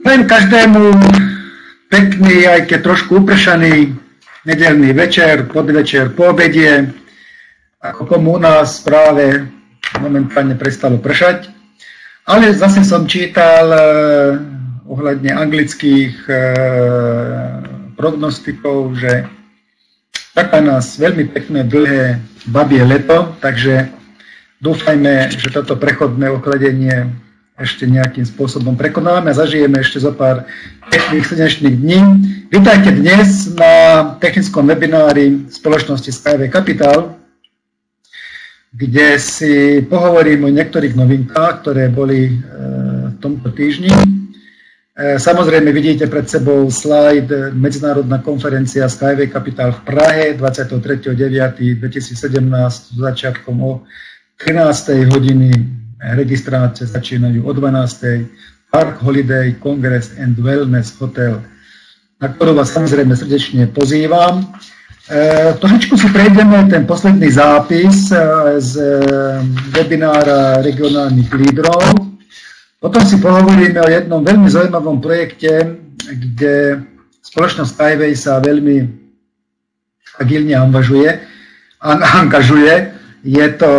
Prajem každému pekný, aj keď trošku upršaný nedeľný večer, podvečer, po obedie, ako komu u nás práve momentálne prestalo pršať. Ale zase som čítal ohľadne anglických prognostikov, že čaká nás veľmi pekné, dlhé babie leto, takže dúfajme, že toto prechodné ochladenie ešte nejakým spôsobom prekonáme a zažijeme ešte zo pár pekných slnečných dní. Vítajte dnes na technickom webinári spoločnosti Skyway Capital, kde si pohovorím o niektorých novinkách, ktoré boli v tomto týždni. Samozrejme vidíte pred sebou slajd medzinárodná konferencia Skyway Capital v Prahe 23.9.2017 s začiatkom o 13. hodiny. Registrácie začínajú o 12. Park Holiday Congress and Wellness Hotel, na ktorú vás samozrejme srdečne pozývam. Trošičku si prejdeme ten posledný zápis z webinára regionálnych lídrov. Potom si pohovoríme o jednom veľmi zaujímavom projekte, kde spoločnosť Skyway sa veľmi agilne angažuje. Je to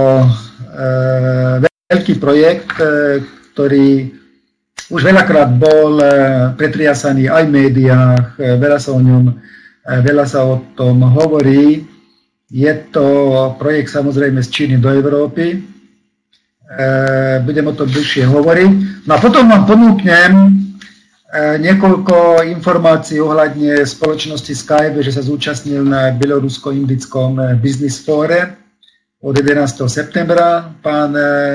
veľký projekt, ktorý už veľakrát bol pretriasaný aj v médiách, veľa sa o tom hovorí. Je to projekt samozrejme z Číny do Európy. Budem o tom bližšie hovoriť. No a potom vám ponúknem niekoľko informácií ohľadne spoločnosti Skyway, že sa zúčastnil na bielorusko-indickom business fóre od 11. septembra. Pán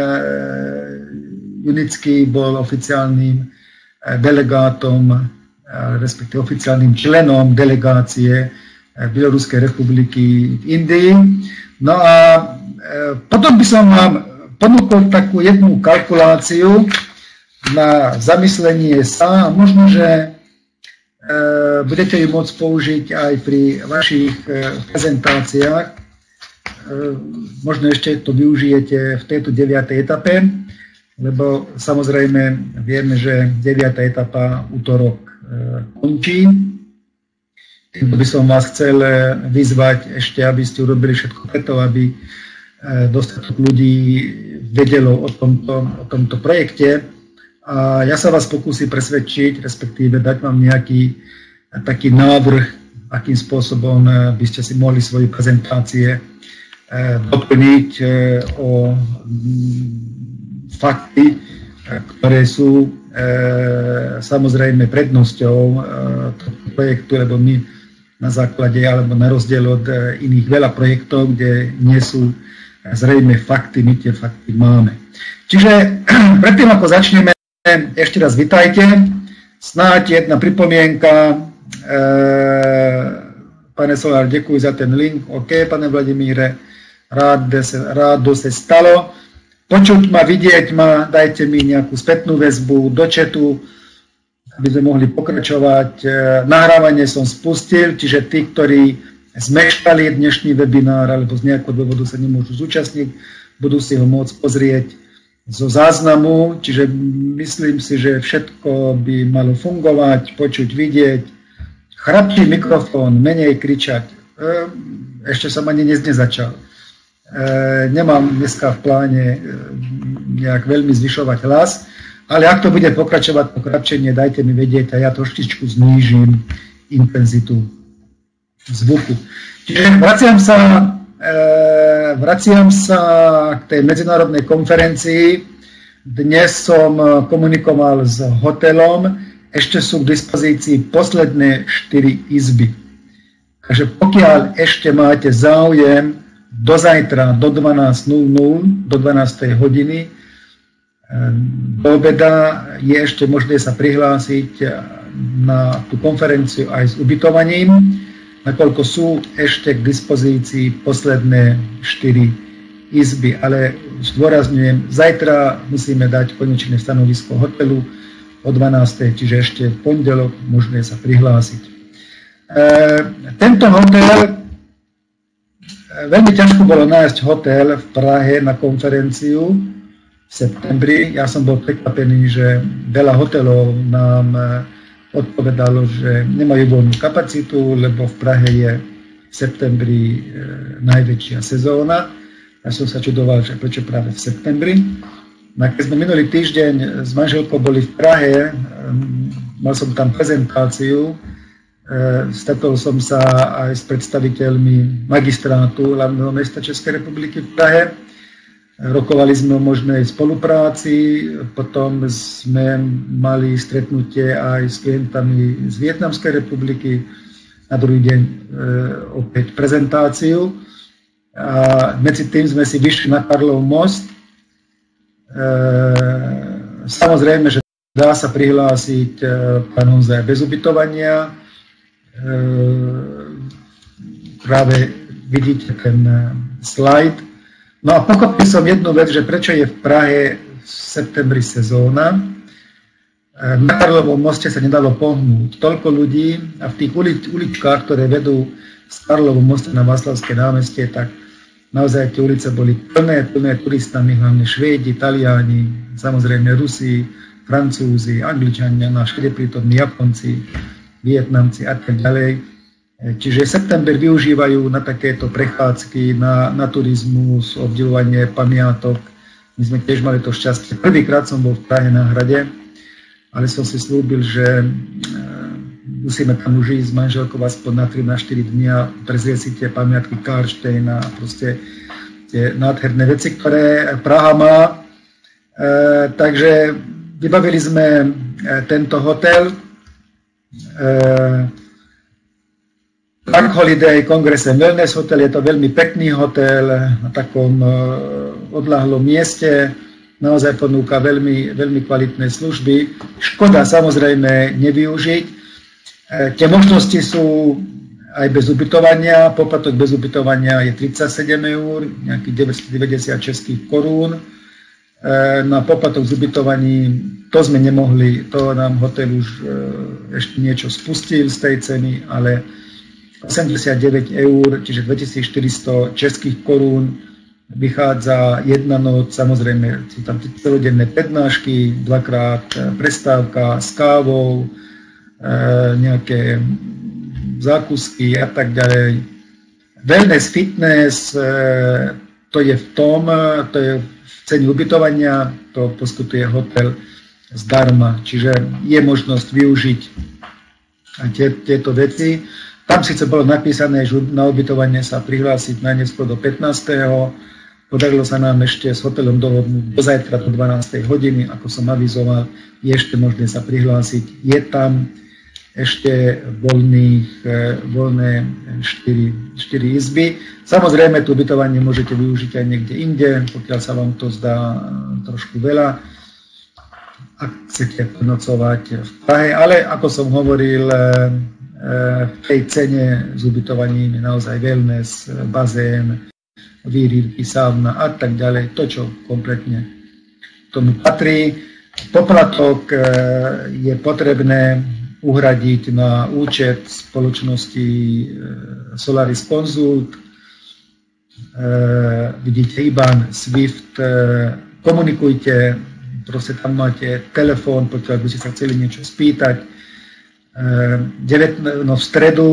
Junický bol oficiálnym delegátom, respektíve oficiálnym členom delegácie Bieloruskej republiky v Indii. No a potom by som vám ponúkol takú jednu kalkuláciu na zamyslenie sa a možno, že budete ju môcť použiť aj pri vašich prezentáciách. Možno ešte to využijete v tejto 9. etape, lebo samozrejme vieme, že 9. etapa útorok končí. Týmto by som vás chcel vyzvať ešte, aby ste urobili všetko preto, aby dostatok ľudí vedelo o tomto projekte. A ja sa vás pokúsim presvedčiť, respektíve dať vám nejaký taký návrh, akým spôsobom by ste si mohli svoje prezentácie doplniť o fakty, ktoré sú samozrejme prednosťou tohto projektu, lebo my na základe alebo na rozdiel od iných veľa projektov, kde nie sú zrejme fakty, my tie fakty máme. Čiže predtým, ako začneme, ešte raz vitajte. Snáď jedna pripomienka. Pane Solár, ďakujem za ten link. OK, pane Vladimíre. Rádo sa stalo. Počuť ma, vidieť ma, dajte mi nejakú spätnú väzbu do chatu, aby sme mohli pokračovať. Nahrávanie som spustil, čiže tí, ktorí zmeškali dnešný webinár alebo z nejakého dôvodu sa nemôžu zúčastniť, budú si ho môcť pozrieť zo záznamu, čiže myslím si, že všetko by malo fungovať, počuť, vidieť. Chrapký mikrofón, menej kričať. Ešte som ani dnes nezačal. Nemám dneska v pláne nejak veľmi zvyšovať hlas, ale ak to bude pokračovať pokračenie, dajte mi vedieť a ja trošičku znížim intenzitu zvuku. Čiže vraciam sa k tej medzinárodnej konferencii. Dnes som komunikoval s hotelom, ešte sú k dispozícii posledné 4 izby. Takže pokiaľ ešte máte záujem, do zajtra, do 12.00, do 12. hodiny, do obeda je ešte možné sa prihlásiť na tú konferenciu aj s ubytovaním, nakoľko sú ešte k dispozícii posledné 4 izby, ale zdôrazňujem, zajtra musíme dať konečné stanovisko hotelu o 12. čiže ešte v pondelok možné sa prihlásiť. Tento hotel, veľmi ťažko bolo nájsť hotel v Prahe na konferenciu. septembri. Ja som bol prekvapený, že veľa hotelov nám odpovedalo, že nemajú voľnú kapacitu, lebo v Prahe je v septembri najväčšia sezóna. Ja som sa čudoval, že prečo práve v septembri. No keď sme minulý týždeň s manželkou boli v Prahe, mal som tam prezentáciu, stretol som sa aj s predstaviteľmi magistrátu hlavného mesta Českej republiky v Prahe. Rokovali sme o možnej spolupráci, potom sme mali stretnutie aj s klientami z Vietnamskej republiky, na druhý deň opäť prezentáciu. A medzi tým sme si vyšli na Karlov most. Samozrejme, že dá sa prihlásiť pán Honza bez ubytovania. Práve vidíte ten slajd. No a pochopil som jednu vec, že prečo je v Prahe v septembri sezóna. Na Karlovom moste sa nedalo pohnúť. Toľko ľudí a v tých uličkách, ktoré vedú z Karlovom moste na Václavské námestie, tak naozaj tie ulice boli plné turistami, hlavne Švédi, Taliani, samozrejme Rusi, Francúzi, Angličania, všade prítomní Japonci, Vietnamci a tak ďalej. Čiže september využívajú na takéto prechádzky, na turizmus, obdivovanie pamiatok. My sme tiež mali to šťastie. Prvýkrát som bol v Prahe na hrade, ale som si slúbil, že musíme tam už ísť s manželkou aspoň na 3-4 dní a prezrieť si tie pamiatky Karlštejna a proste tie nádherné veci, ktoré Praha má. Takže vybavili sme tento hotel. Park Holiday Congress and Wellness Hotel, je to veľmi pekný hotel na takom odľahlom mieste. Naozaj ponúka veľmi kvalitné služby. Škoda samozrejme nevyužiť. Tie možnosti sú aj bez ubytovania. Poplatok bez ubytovania je 37 eur, nejakých 990 českých korún. Na poplatok z ubytovaní to sme nemohli, to nám hotel už ešte niečo spustil z tej ceny, ale 89 eur, čiže 2400 českých korún vychádza jedna noc, samozrejme sú tam celodenné prednášky, dvakrát prestávka s kávou, nejaké zákusky a tak ďalej. Wellness, fitness, to je v tom, to je v cene ubytovania, to poskytuje hotel zdarma, čiže je možnosť využiť tieto veci. Tam síce bolo napísané, že na ubytovanie sa prihlásiť najneskôr do 15. Podarilo sa nám ešte s hotelom dohodnúť do zajtra do 12. hodiny, ako som avizoval, je ešte možné sa prihlásiť. Je tam ešte voľné 4 izby. Samozrejme, to ubytovanie môžete využiť aj niekde inde, pokiaľ sa vám to zdá trošku veľa, ak chcete nocovať v Prahe. Ale ako som hovoril, v tej cene s ubytovaním je naozaj wellness, bazén, výrivky, sauna a tak ďalej. To, čo kompletne tomu patrí. Poplatok je potrebné uhradiť na účet spoločnosti Solaris Consult. Vidíte IBAN, SWIFT, komunikujte, proste tam máte telefón, pokiaľ by ste sa chceli niečo spýtať. V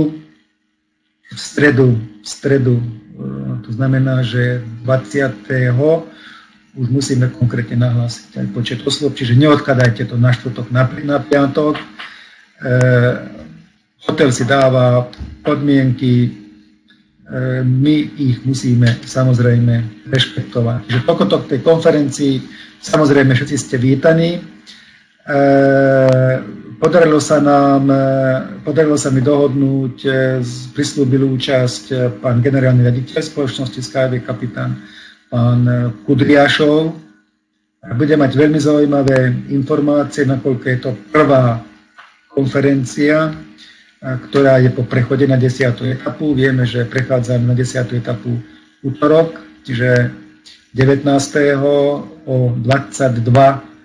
stredu, to znamená, že 20. už musíme konkrétne nahlásiť aj počet osôb, čiže neodkladajte to na štvrtok, na piatok. Hotel si dáva podmienky, my ich musíme samozrejme rešpektovať. Čiže toľko k tej konferencii, samozrejme všetci ste vítaní. Podarilo sa mi dohodnúť, prislúbil účasť pán generálny riaditeľ spoločnosti Skyway kapitán, pán Kudriašov. Bude mať veľmi zaujímavé informácie, nakoľko je to prvá konferencia, ktorá je po prechode na 10. etapu. Vieme, že prechádzame na 10. etapu útorok, čiže 19. o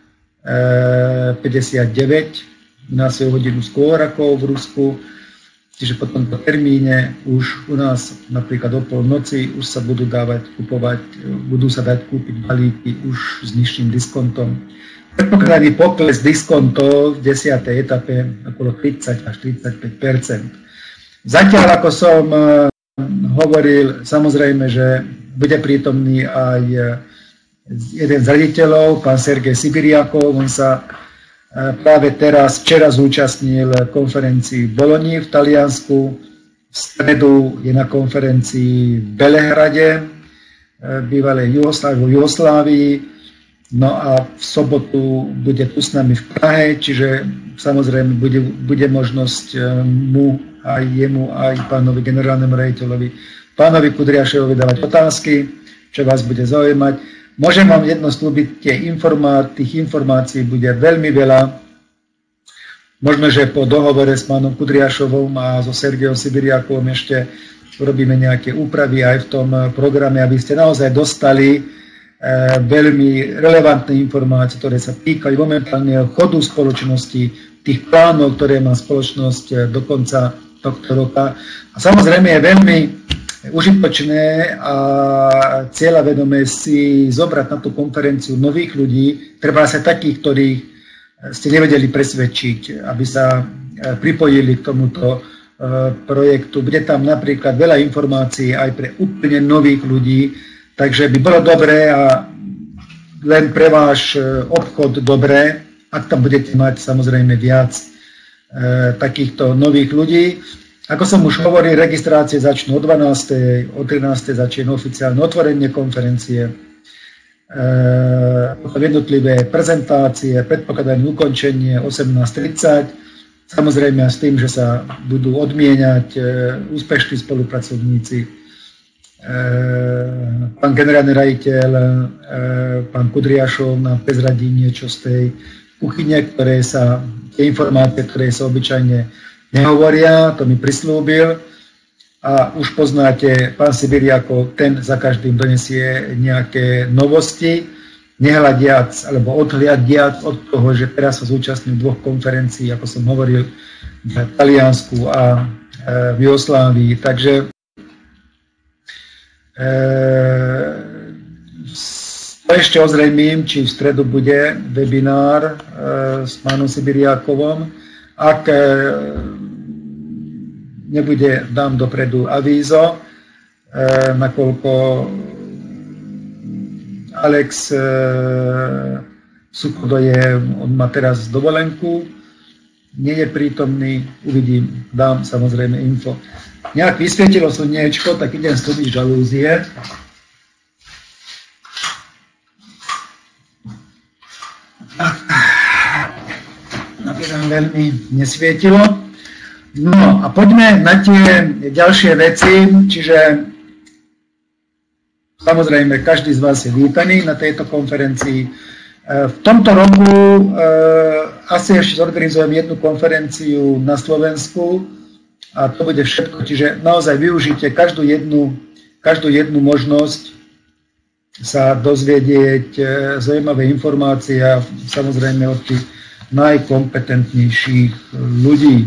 22:59, nás je o hodinu skôr ako v Rusku. čiže po tomto termíne už u nás napríklad o polnoci už sa budú sa dať kúpiť balíky už s nižším diskontom. Predpokladaný pokles diskontov v 10. etape okolo 30 až 35%. Zatiaľ, ako som hovoril, samozrejme, že bude prítomný aj jeden z riaditeľov, pán Sergej Sibiriakov. On sa práve včera zúčastnil konferencii v Boloni v Taliansku. V stredu je na konferencii v Belehrade, bývalej Jugoslávii. No a v sobotu bude tu s nami v Prahe, čiže samozrejme bude možnosť mu, aj jemu, aj pánovi generálnemu riaditeľovi, pánovi Kudriašovi dávať otázky, čo vás bude zaujímať. Môžem vám jedno slúbiť, tých informácií bude veľmi veľa. Možno, že po dohovore s pánom Kudriašovom a so Sergejom Sibiriakovom ešte urobíme nejaké úpravy aj v tom programe, aby ste naozaj dostali veľmi relevantné informácie, ktoré sa týkajú momentálneho chodu spoločnosti, tých plánov, ktoré má spoločnosť do konca tohto roka. A samozrejme je veľmi užitočné a cieľavedomé si zobrať na tú konferenciu nových ľudí, treba sa takých, ktorých ste nevedeli presvedčiť, aby sa pripojili k tomuto projektu. Bude tam napríklad veľa informácií aj pre úplne nových ľudí, takže by bolo dobré a len pre váš obchod dobré, ak tam budete mať samozrejme viac takýchto nových ľudí. Ako som už hovoril, registrácie začnú o 12. o 13. začne oficiálne otvorenie konferencie, jednotlivé prezentácie, predpokladané ukončenie 18:30, samozrejme s tým, že sa budú odmieniať úspešní spolupracovníci. Pán generálny riaditeľ, pán Kudriašov nám prezradí niečo z tej kuchyne, tie informácie, ktoré sa obyčajne nehovoria, to mi prislúbil. A už poznáte, pán Sibiriakov, ten za každým donesie nejaké novosti, nehľadiac alebo odhľadiac od toho, že teraz sa zúčastním 2 konferencií, ako som hovoril, v Taliansku a v Jugoslávii. Takže to ešte ozrejmím, či v stredu bude webinár s pánom Sibiriakovom. Ak nebude, dám dopredu avízo, nakoľko Alex Sukodo on má teraz dovolenku, nie je prítomný, uvidím, dám samozrejme info. Nejak vysvietilo slniečko, tak idem sklbiť žalúzie. Napríklad veľmi nesvietilo. No a poďme na tie ďalšie veci, čiže samozrejme každý z vás je vítaný na tejto konferencii. V tomto roku asi ešte zorganizujem jednu konferenciu na Slovensku a to bude všetko, čiže naozaj využite každú jednu možnosť sa dozvedieť zaujímavé informácie a samozrejme od tých najkompetentnejších ľudí.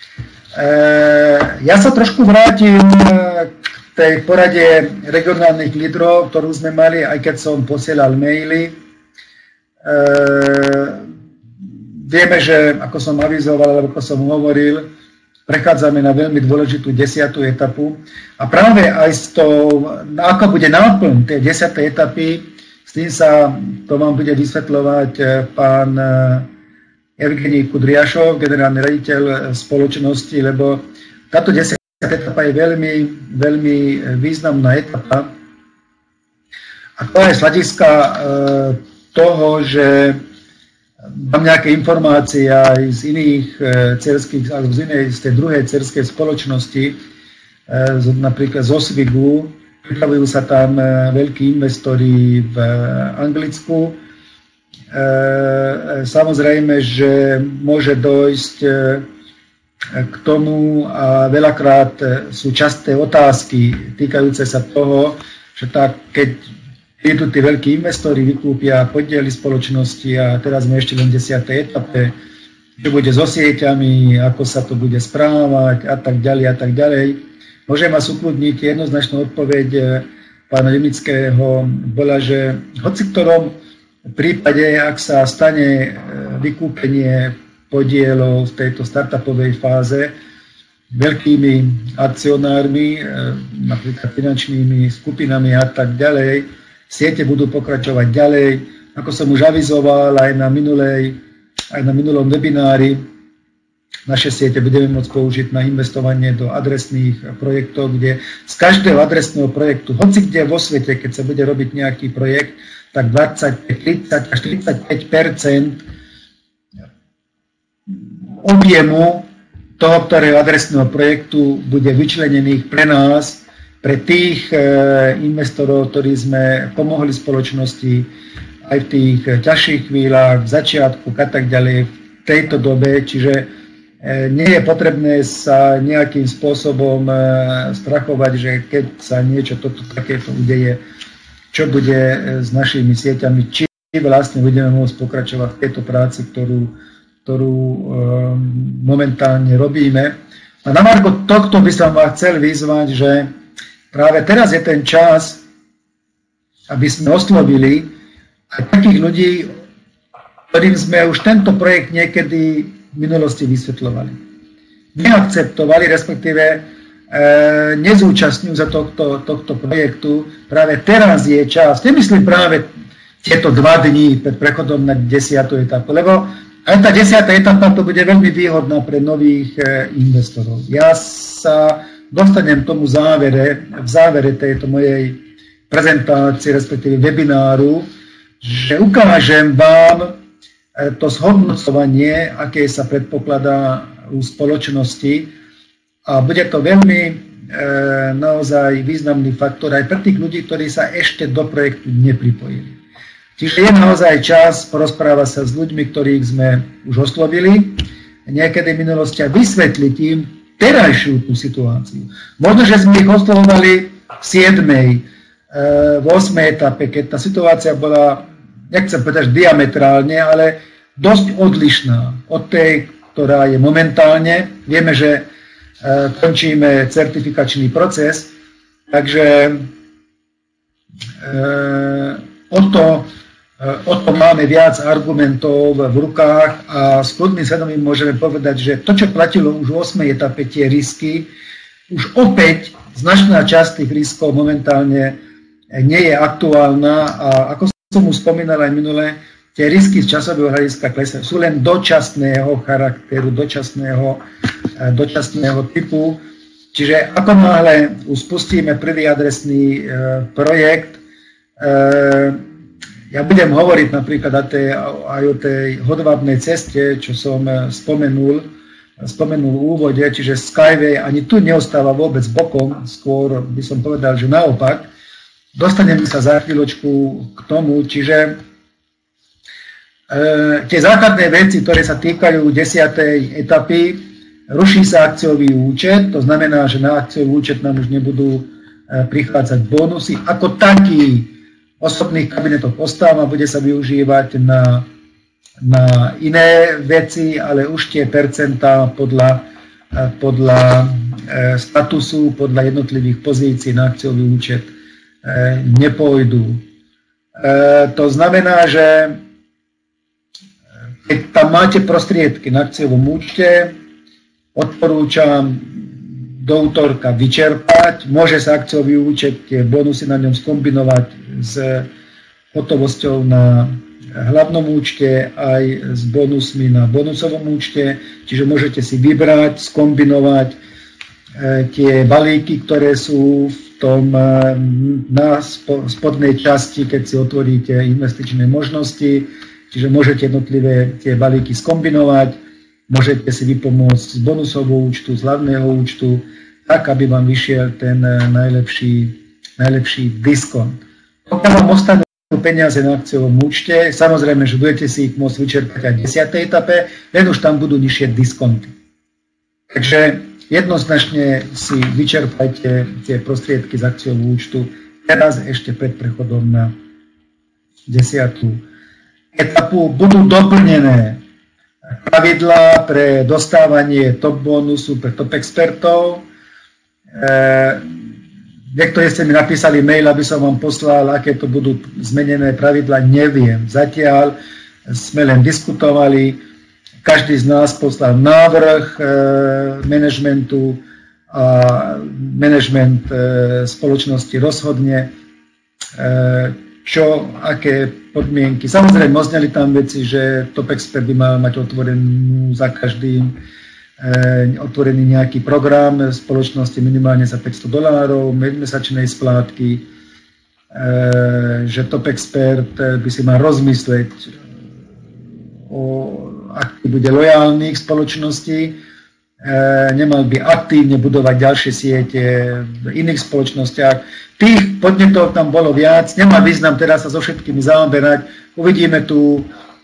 Ja sa trošku vrátim k tej porade regionálnych lídrov, ktorú sme mali, aj keď som posielal maily. Vieme, že ako som avizoval, alebo ako som hovoril, prechádzame na veľmi dôležitú 10. etapu a práve aj s tou, ako bude náplň tej 10. etapy, s tým sa to vám bude vysvetľovať pán Evgenij Kudriašov, generálny riaditeľ spoločnosti, lebo táto 10. etapa je veľmi, veľmi významná etapa. A to je z hľadiska toho, že mám nejaké informácie aj z iných cerských, alebo z tej druhej cerskej spoločnosti, napríklad z Osvigu. Pripravujú sa tam veľkí investori v Anglicku. Samozrejme, že môže dojsť k tomu a veľakrát sú časté otázky týkajúce sa toho, že tak, keď prídu tí veľkí investori, vykúpia podiely spoločnosti a teraz sme ešte len v 10. etape, čo bude so sieťami, ako sa to bude správať a tak ďalej a tak ďalej. Môžem vás ukludniť, jednoznačná odpoveď pána Limického bola, že v hoci ktorom prípade, ak sa stane vykúpenie podielov v tejto startupovej fáze veľkými akcionármi, napríklad finančnými skupinami a tak ďalej, siete budú pokračovať ďalej. Ako som už avizoval aj na minulom webinári, naše siete budeme môcť použiť na investovanie do adresných projektov, kde z každého adresného projektu, hoci kde vo svete, keď sa bude robiť nejaký projekt, tak 20, 30 až 35% objemu toho, ktorého adresného projektu bude vyčlenených pre nás, pre tých investorov, ktorí sme pomohli spoločnosti aj v tých ťažších chvíľach, v začiatku a tak ďalej, v tejto dobe, čiže nie je potrebné sa nejakým spôsobom strachovať, že keď sa niečo takéto udeje, čo bude s našimi sieťami, či vlastne budeme môcť pokračovať v tejto práci, ktorú momentálne robíme. A na margo tohto by som vás chcel vyzvať, že práve teraz je ten čas, aby sme oslovili aj takých ľudí, ktorým sme už tento projekt niekedy v minulosti vysvetľovali. Neakceptovali, respektíve nezúčastňujú sa tohto projektu. Práve teraz je čas, nemyslím práve tieto 2 dní pred prechodom na 10. etapu, lebo aj tá 10. etapa to bude veľmi výhodná pre nových investorov. Ja sa dostanem tomu v závere tejto mojej prezentácie, respektíve webináru, že ukážem vám to zhodnocovanie, aké sa predpokladá u spoločnosti a bude to veľmi naozaj významný faktor aj pre tých ľudí, ktorí sa ešte do projektu nepripojili. Čiže je naozaj čas porozprávať sa s ľuďmi, ktorých sme už oslovili niekedy v minulosti a vysvetliť im terajšiu tú situáciu. Možno, že sme ich oslovovali v 7., v 8. etape, keď tá situácia bola, nechcem povedať diametrálne, ale dosť odlišná od tej, ktorá je momentálne. Vieme, že končíme certifikačný proces, takže o to máme viac argumentov v rukách a s kľudným svedomím môžeme povedať, že to, čo platilo už v 8. etape, tie risky, už opäť značná časť tých riskov momentálne nie je aktuálna a ako som už spomínal aj minule, tie risky z časového hľadiska klesajú. Sú len dočasného charakteru, dočasného typu. Čiže ako náhle spustíme prvý adresný projekt, ja budem hovoriť napríklad aj o tej hodvábnej ceste, čo som spomenul v úvode, čiže Skyway ani tu neostáva vôbec bokom, skôr by som povedal, že naopak. Dostaneme sa za chvíľočku k tomu, čiže tie základné veci, ktoré sa týkajú 10. etapy, ruší sa akciový účet, to znamená, že na akciový účet nám už nebudú prichádzať bonusy. Ako taký osobných kabinetov ostáva, bude sa využívať na iné veci, ale už tie percentá podľa statusu, podľa jednotlivých pozícií na akciový účet nepôjdu. To znamená, že keď tam máte prostriedky na akciovom účte, odporúčam do útorka vyčerpať. Môže sa akciový účet, tie bonusy na ňom skombinovať s hotovosťou na hlavnom účte aj s bonusmi na bonusovom účte. Čiže môžete si vybrať, skombinovať tie balíky, ktoré sú v tom na spodnej časti, keď si otvoríte investičné možnosti. Čiže môžete jednotlivé tie balíky skombinovať, môžete si vypomôcť z bonusového účtu, z hlavného účtu, tak, aby vám vyšiel ten najlepší diskont. Pokiaľ vám ostanú peniaze na akciovom účte, samozrejme, že budete si ich môcť vyčerpať aj v 10. etape, len už tam budú nižšie diskonty. Takže jednoznačne si vyčerpajte tie prostriedky z akciového účtu teraz ešte pred prechodom na 10. etapu. Budú doplnené pravidlá pre dostávanie top bonusu pre top expertov. Niektorí ste mi napísali mail, aby som vám poslal, aké to budú zmenené pravidlá, neviem. Zatiaľ sme len diskutovali, každý z nás poslal návrh manažmentu a management spoločnosti rozhodne, čo, aké podmienky. Samozrejme, ozneli tam veci, že top expert by mal mať otvorenú za každým otvorený nejaký program spoločnosti minimálne za $500, mesačnej splátky, že top expert by si mal rozmysleť, aký bude lojálny k spoločnosti, nemal by aktívne budovať ďalšie siete v iných spoločnostiach. Tých podnetov tam bolo viac, nemá význam teraz sa so všetkými zaoberať. Uvidíme tú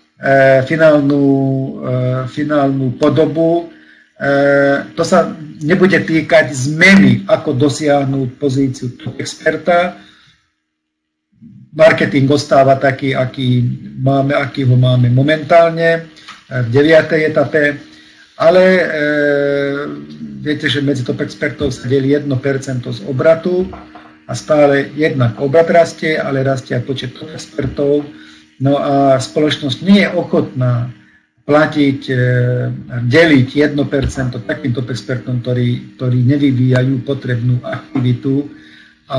finálnu podobu. To sa nebude týkať zmeny, ako dosiahnuť pozíciu experta. Marketing ostáva taký, aký ho máme momentálne v 9. etape, ale viete, že medzi top expertov sa delí 1% z obratu a stále jednak obrat rastie, ale rastie aj počet top expertov. No a spoločnosť nie je ochotná platiť, deliť 1% takým top expertom, ktorí nevyvíjajú potrebnú aktivitu. A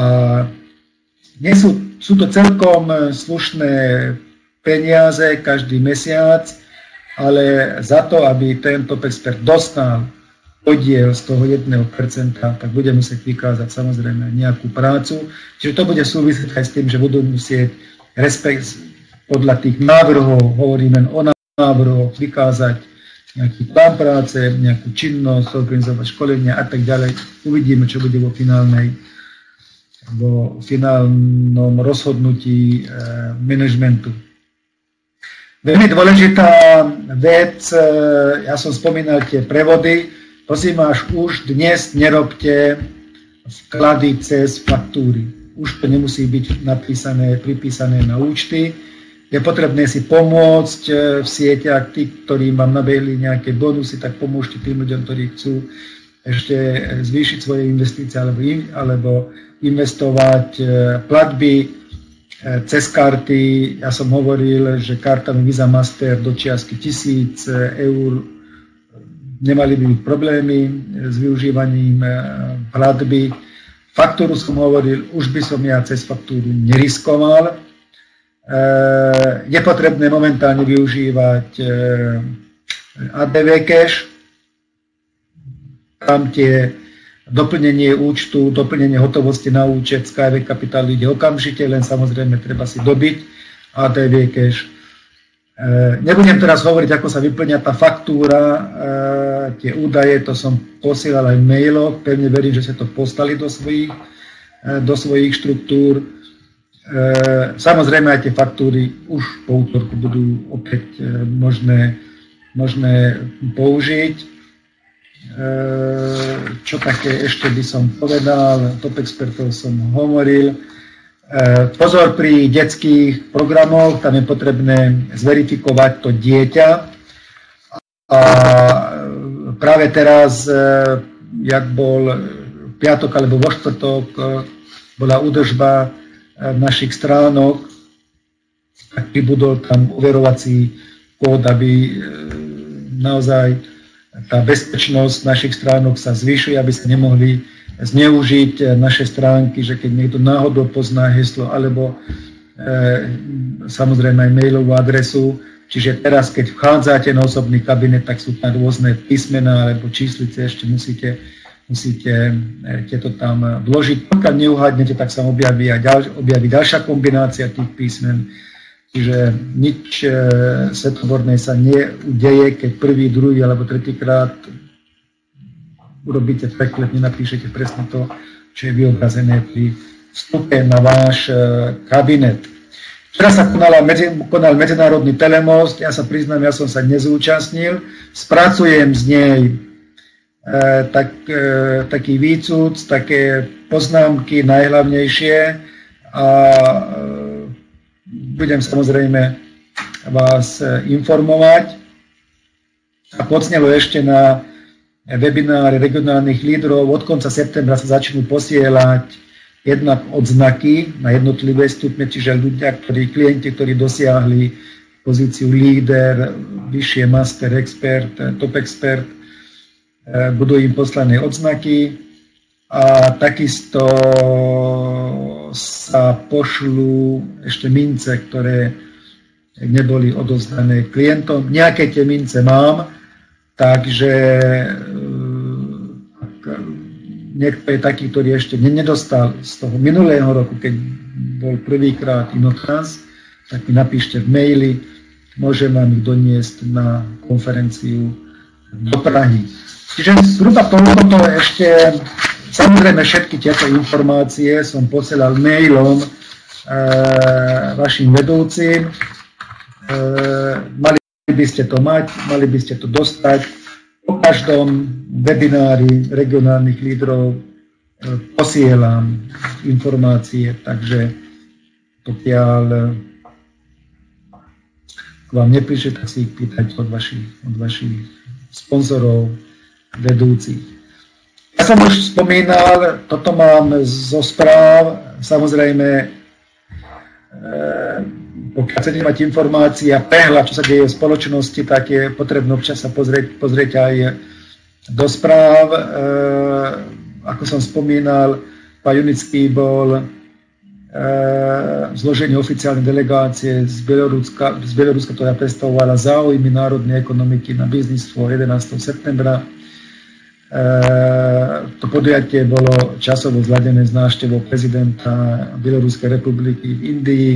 sú to celkom slušné peniaze každý mesiac, ale za to, aby ten top expert dostal podiel z toho 1%, tak bude musieť vykázať samozrejme nejakú prácu. Čiže to bude súvisieť aj s tým, že budú musieť podľa tých návrhov, hovorím len o návrhoch, vykázať nejaký plán práce, nejakú činnosť, organizovať školenia a tak ďalej. Uvidíme, čo bude vo finálnom rozhodnutí manažmentu. Veľmi dôležitá vec, ja som spomínal tie prevody, prosím vás, už dnes nerobte vklady cez faktúry. Už to nemusí byť pripísané na účty. Je potrebné si pomôcť v sieťach, tí, ktorí vám nabehli nejaké bonusy, tak pomôžte tým ľuďom, ktorí chcú ešte zvýšiť svoje investície alebo investovať platby cez karty. Ja som hovoril, že kartami Visa Master do čiastky 1000 eur nemali by byť problémy s využívaním platby. Faktúru som hovoril, už by som ja cez faktúru neriskoval. Je potrebné momentálne využívať ADV Cash. Tam tie doplnenie účtu, doplnenie hotovosti na účet Skyway Capital ide okamžite, len samozrejme treba si dobiť ADV Cash. Nebudem teraz hovoriť, ako sa vyplňa tá faktúra, tie údaje, to som posielal aj mailov, pevne verím, že ste to poslali do svojich štruktúr. Samozrejme aj tie faktúry už po útorku budú opäť možné použiť. Čo také ešte by som povedal, top expertov som hovoril. Pozor pri detských programoch, tam je potrebné zverifikovať to dieťa. A práve teraz, jak bol piatok alebo vo štvrtok, bola údržba našich stránok, tak pribudol tam overovací kód, aby naozaj tá bezpečnosť našich stránok sa zvyšuje, aby sa nemohli zneužiť naše stránky, že keď niekto náhodou pozná heslo alebo samozrejme aj mailovú adresu. Čiže teraz, keď vchádzate na osobný kabinet, tak sú tam rôzne písmená alebo číslice, ešte musíte tieto tam vložiť. Pokiaľ neuhádnete, tak sa objaví ďalšia kombinácia tých písmen. Čiže nič svetotvorné sa neudeje, keď prvý, druhý alebo tretíkrát urobíte preklet, nenapíšete presne to, čo je vyobrazené pri vstupe na váš kabinet. Včera sa konal medzinárodný telemost, ja sa priznám, ja som sa nezúčastnil, spracujem z nej taký výcud, také poznámky najhlavnejšie a budem samozrejme vás informovať. a podznelo ešte na webináre regionálnych lídrov. Od konca septembra sa začnú posielať jednak odznaky na jednotlivé stupne, čiže klienti, ktorí dosiahli pozíciu líder, vyššie master expert, top expert, budú im poslané odznaky a takisto sa pošlú ešte mince, ktoré neboli odovzdané klientom. Nejaké tie mince mám, takže niekto je taký, ktorý ešte nedostal z toho minulého roku, keď bol prvýkrát Inotrans, tak mi napíšte v maili, môžem vám ich doniesť na konferenciu do Prahy. Čiže zhruba toľko ešte, samozrejme všetky tieto informácie som posielal mailom vašim vedúcim. Mali by ste to mať, mali by ste to dostať. Po každom webinári regionálnych lídrov posielam informácie, takže pokiaľ k vám nepríšte, tak si ich pýtať od vašich sponzorov, vedúcich. Ja som už spomínal, toto mám zo správ, samozrejme, pokiaľ chcete mať informácie a prehľad, čo sa deje v spoločnosti, tak je potrebné občas sa pozrieť aj do správ. Ako som spomínal, pán Junický bol v zložení oficiálnej delegácie z Bieloruska, ktorá predstavovala záujmy národnej ekonomiky na Business for 11. septembra. To podujatie bolo časovo zladené s návštevou prezidenta Bieloruskej republiky v Indii.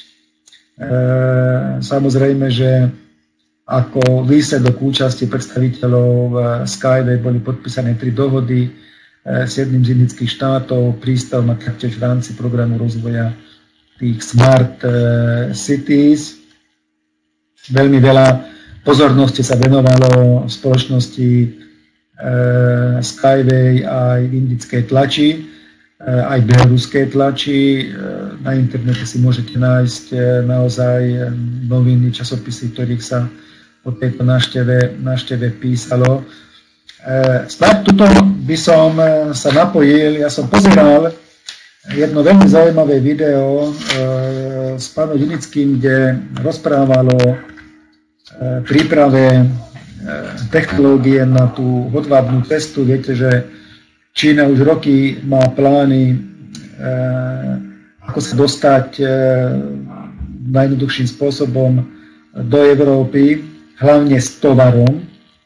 Samozrejme, že ako výsledok účasti predstaviteľov Skyway boli podpísané 3 dohody s jedným z indických štátov, prístavom a taktiež v rámci programu rozvoja tých Smart Cities. Veľmi veľa pozornosti sa venovalo v spoločnosti Skyway aj v indickej tlači, aj bieloruskej tlači. Na internete si môžete nájsť naozaj noviny, časopisy, ktorých sa o tejto návšteve písalo. Snáď tuto by som sa napojil, ja som pozeral jedno veľmi zaujímavé video s pánom Junickým, kde rozprával o príprave technológie na tú hodvábnu cestu. Viete, že Čína už roky má plány, ako sa dostať najjednoduchším spôsobom do Európy, hlavne s tovarom.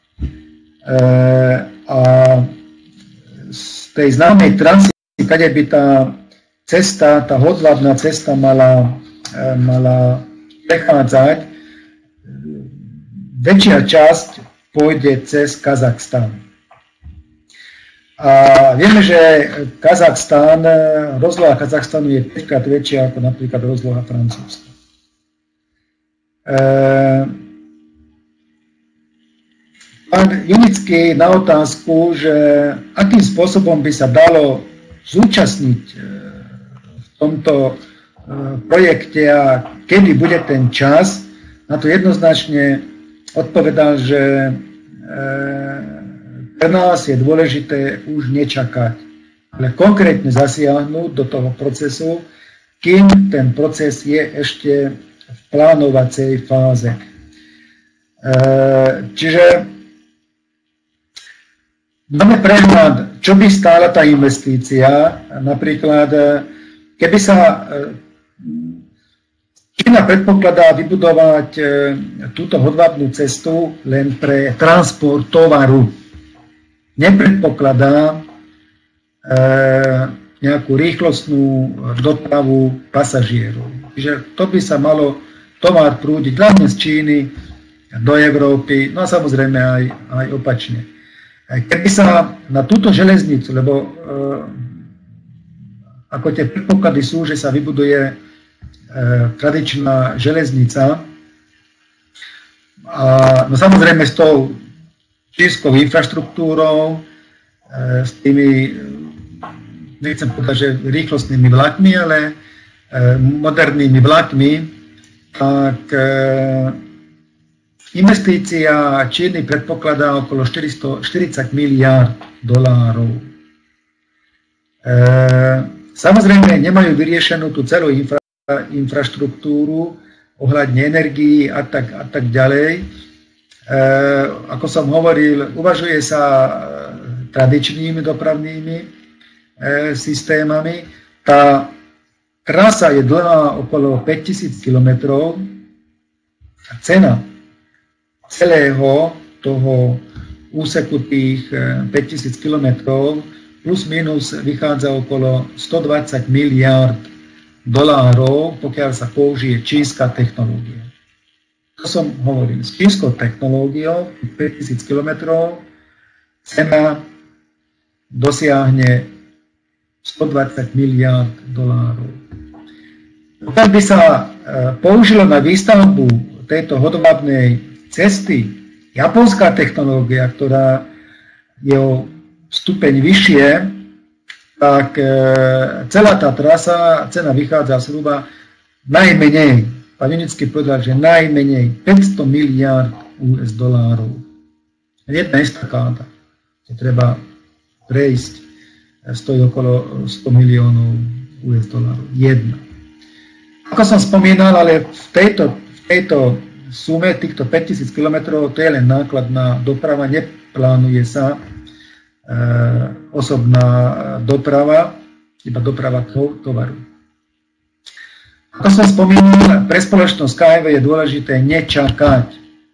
A z tej známej trasy, kde by tá cesta, tá hodvábna cesta mala prechádzať, väčšia časť pôjde cez Kazachstan. A vieme, že Kazachstan, rozloha Kazachstanu je 5-krát väčšia ako napríklad rozloha Francúzska. Pán Junický na otázku, že akým spôsobom by sa dalo zúčastniť v tomto projekte a kedy bude ten čas, na to jednoznačne odpovedal, že pre nás je dôležité už nečakať, ale konkrétne zasiahnuť do toho procesu, kým ten proces je ešte v plánovacej fáze. Čiže máme prehľad, čo by stála tá investícia. Napríklad, keby sa Čína predpokladá vybudovať túto hodvábnu cestu len pre transport tovaru. Nepredpokladá nejakú rýchlostnú dopravu pasažierov. Čiže to by sa malo tovar prúdiť hlavne z Číny do Európy, no a samozrejme aj opačne. Keby sa na túto železnicu, lebo ako tie predpoklady sú, že sa vybuduje tradičná železnica, a no samozrejme s tou čínskou infraštruktúrou, s tými, nechcem povedať, že rýchlostnými vlakmi, ale modernými vlakmi, tak Investícia Číny predpokladá okolo 440 miliárd dolárov. Samozrejme nemajú vyriešenú tú celú infraštruktúru ohľadne energií a tak ďalej. Ako som hovoril, uvažuje sa tradičnými dopravnými systémami. Tá trasa je dlhá okolo 5000 km a cena celého toho úseku tých 5000 km plus minus vychádza okolo 120 miliárd dolárov, pokiaľ sa použije čínska technológia. To som hovoril, s čínskou technológiou 5000 km cena dosiahne 120 miliárd dolárov. Pokiaľ by sa použilo na výstavbu tejto hodvábnej cesty japonská technológia, ktorá je o stupeň vyššie, tak celá tá trasa, cena vychádza zhruba najmenej, pán Junický povedal, že najmenej 500 miliárd US dolárov. Jedna estakáda, kde treba prejsť, stojí okolo 100 miliónov US dolárov. Jedna. Ako som spomínal, ale v tejto sume, týchto 5000 km, to je len nákladná doprava, neplánuje sa osobná doprava, iba doprava tovaru. Ako som spomínal, pre spoločnosť KV je dôležité nečakať.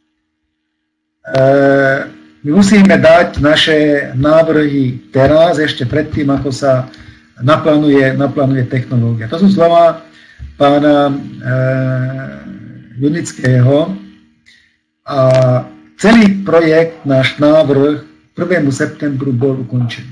My musíme dať naše návrhy teraz, ešte predtým, ako sa naplánuje technológia. To sú slova pána Junického a celý projekt, náš návrh 1. septembru bol ukončený.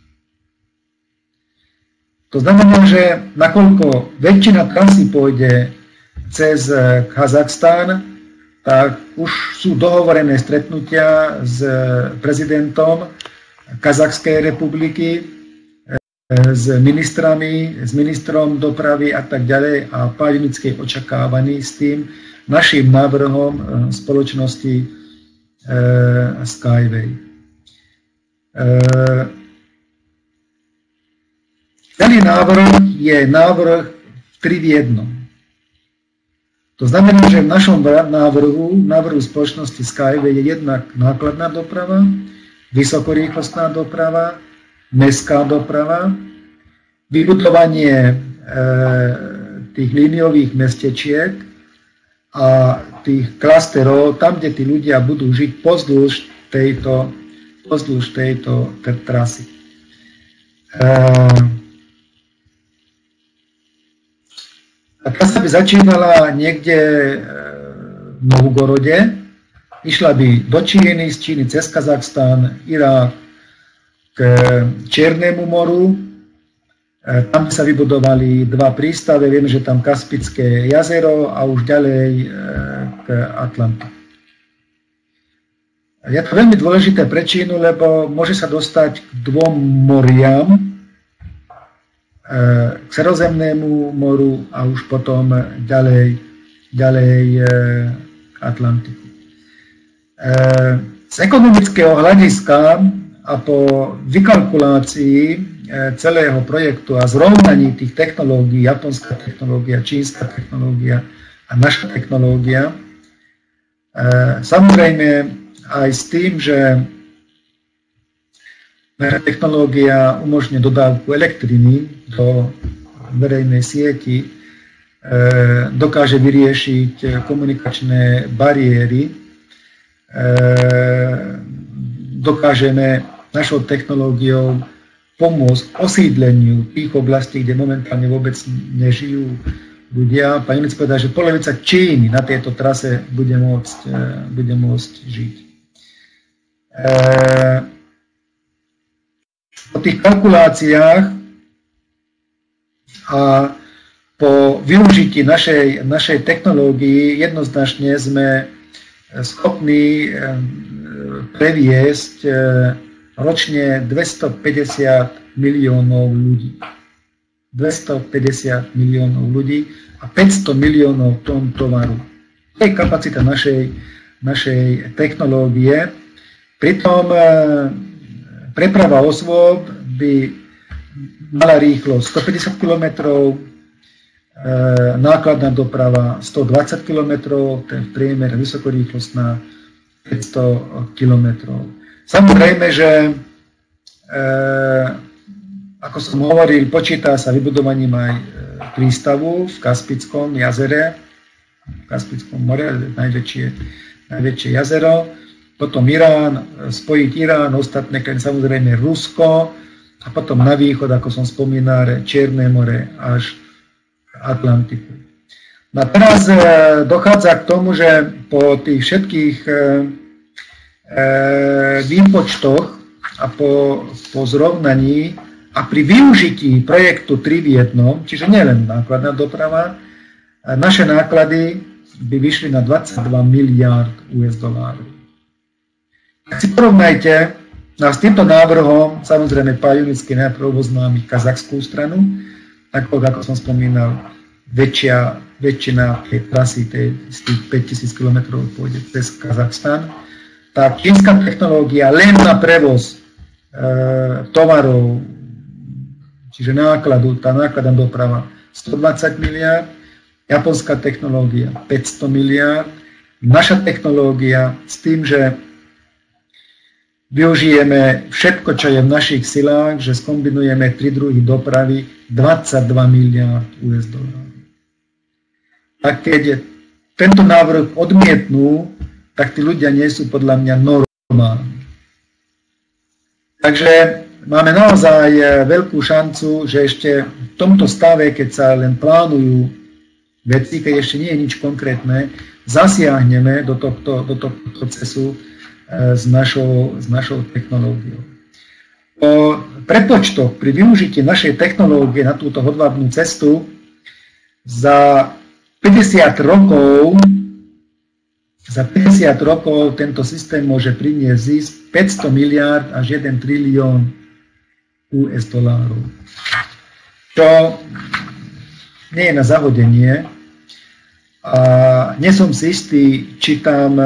To znamená, že nakoľko väčšina trasy pôjde cez Kazachstán, tak už sú dohovorené stretnutia s prezidentom Kazachskej republiky, s ministrami, s ministrom dopravy a tak ďalej a pán Junický je očakávaný s tým našim návrhom spoločnosti Skyway. Celý návrh je návrh 3 v 1. To znamená, že v našom návrhu spoločnosti Skyway je jednak nákladná doprava, vysokorýchlostná doprava, mestská doprava, vybudovanie tých líniových mestečiek a tých klasterov, tam, kde tí ľudia budú žiť pozdĺž tejto trasy. Trasa by začínala niekde v Novgorode, išla by do Číny, z Číny cez Kazachstán, Irák, k Čiernemu moru. Tam sa vybudovali 2 prístave, vieme, že tam Kaspické jazero a už ďalej k Atlantiku. Je to veľmi dôležité pre Čínu, lebo môže sa dostať k 2 moriam, k Stredozemnému moru a už potom ďalej k Atlantiku. Z ekonomického hľadiska a po vykalkulácii celého projektu a zrovnaní tých technológií, japonská technológia, čínska technológia a naša technológia, samozrejme aj s tým, že naša technológia umožňuje dodávku elektriny do verejnej sieti, dokáže vyriešiť komunikačné bariéry, dokážeme našou technológiou pomôcť osídleniu tých oblastí, kde momentálne vôbec nežijú ľudia. Pán Junický povedal, že polovica Číny na tejto trase bude môcť žiť. Po tých kalkuláciách a po využití našej technológii jednoznačne sme schopní previesť ročne 250 miliónov ľudí. 250 miliónov ľudí a 500 miliónov tón tovaru. To je kapacita našej technológie. Pritom preprava osôb by mala rýchlosť 150 km, nákladná doprava 120 km, ten v priemere vysokorýchlostná 500 km. Samozrejme, že ako som hovoril, počíta sa vybudovaním aj prístavu v Kaspickom jazere, v Kaspickom more, najväčšie jazero, potom Irán, spojiť Irán, ostatné krajiny, samozrejme Rusko a potom na východ, ako som spomínal, Čierne more až Atlantiku. No a teraz dochádza k tomu, že po tých všetkých výpočtoch a po zrovnaní a pri využití projektu 3 v 1, čiže nielen nákladná doprava, naše náklady by vyšli na 22 miliárd US dolárov. Ak si porovnajte s týmto návrhom, samozrejme Pajunický najprv oboznámi kazachskú stranu, ako som spomínal, väčšina tej trasy z tých 5000 km pôjde cez Kazachstan. Tá čínska technológia len na prevoz tovarov, čiže nákladu, tá nákladná doprava 120 miliárd, japonská technológia 500 miliárd, naša technológia s tým, že využijeme všetko, čo je v našich silách, že skombinujeme 3 druhy dopravy, 22 miliárd US dolárov. A keď tento návrh odmietnú, tak tí ľudia nie sú podľa mňa normálni. Takže máme naozaj veľkú šancu, že ešte v tomto stave, keď sa len plánujú veci, keď ešte nie je nič konkrétne, zasiahneme do tohto procesu s našou technológiou. Po prepočtoch pri využití našej technológie na túto hodvábnu cestu za 50 rokov tento systém môže priniesť zisk 500 miliárd až 1 trilión US dolárov. Čo nie je na zahodenie. A nie som si istý, či tam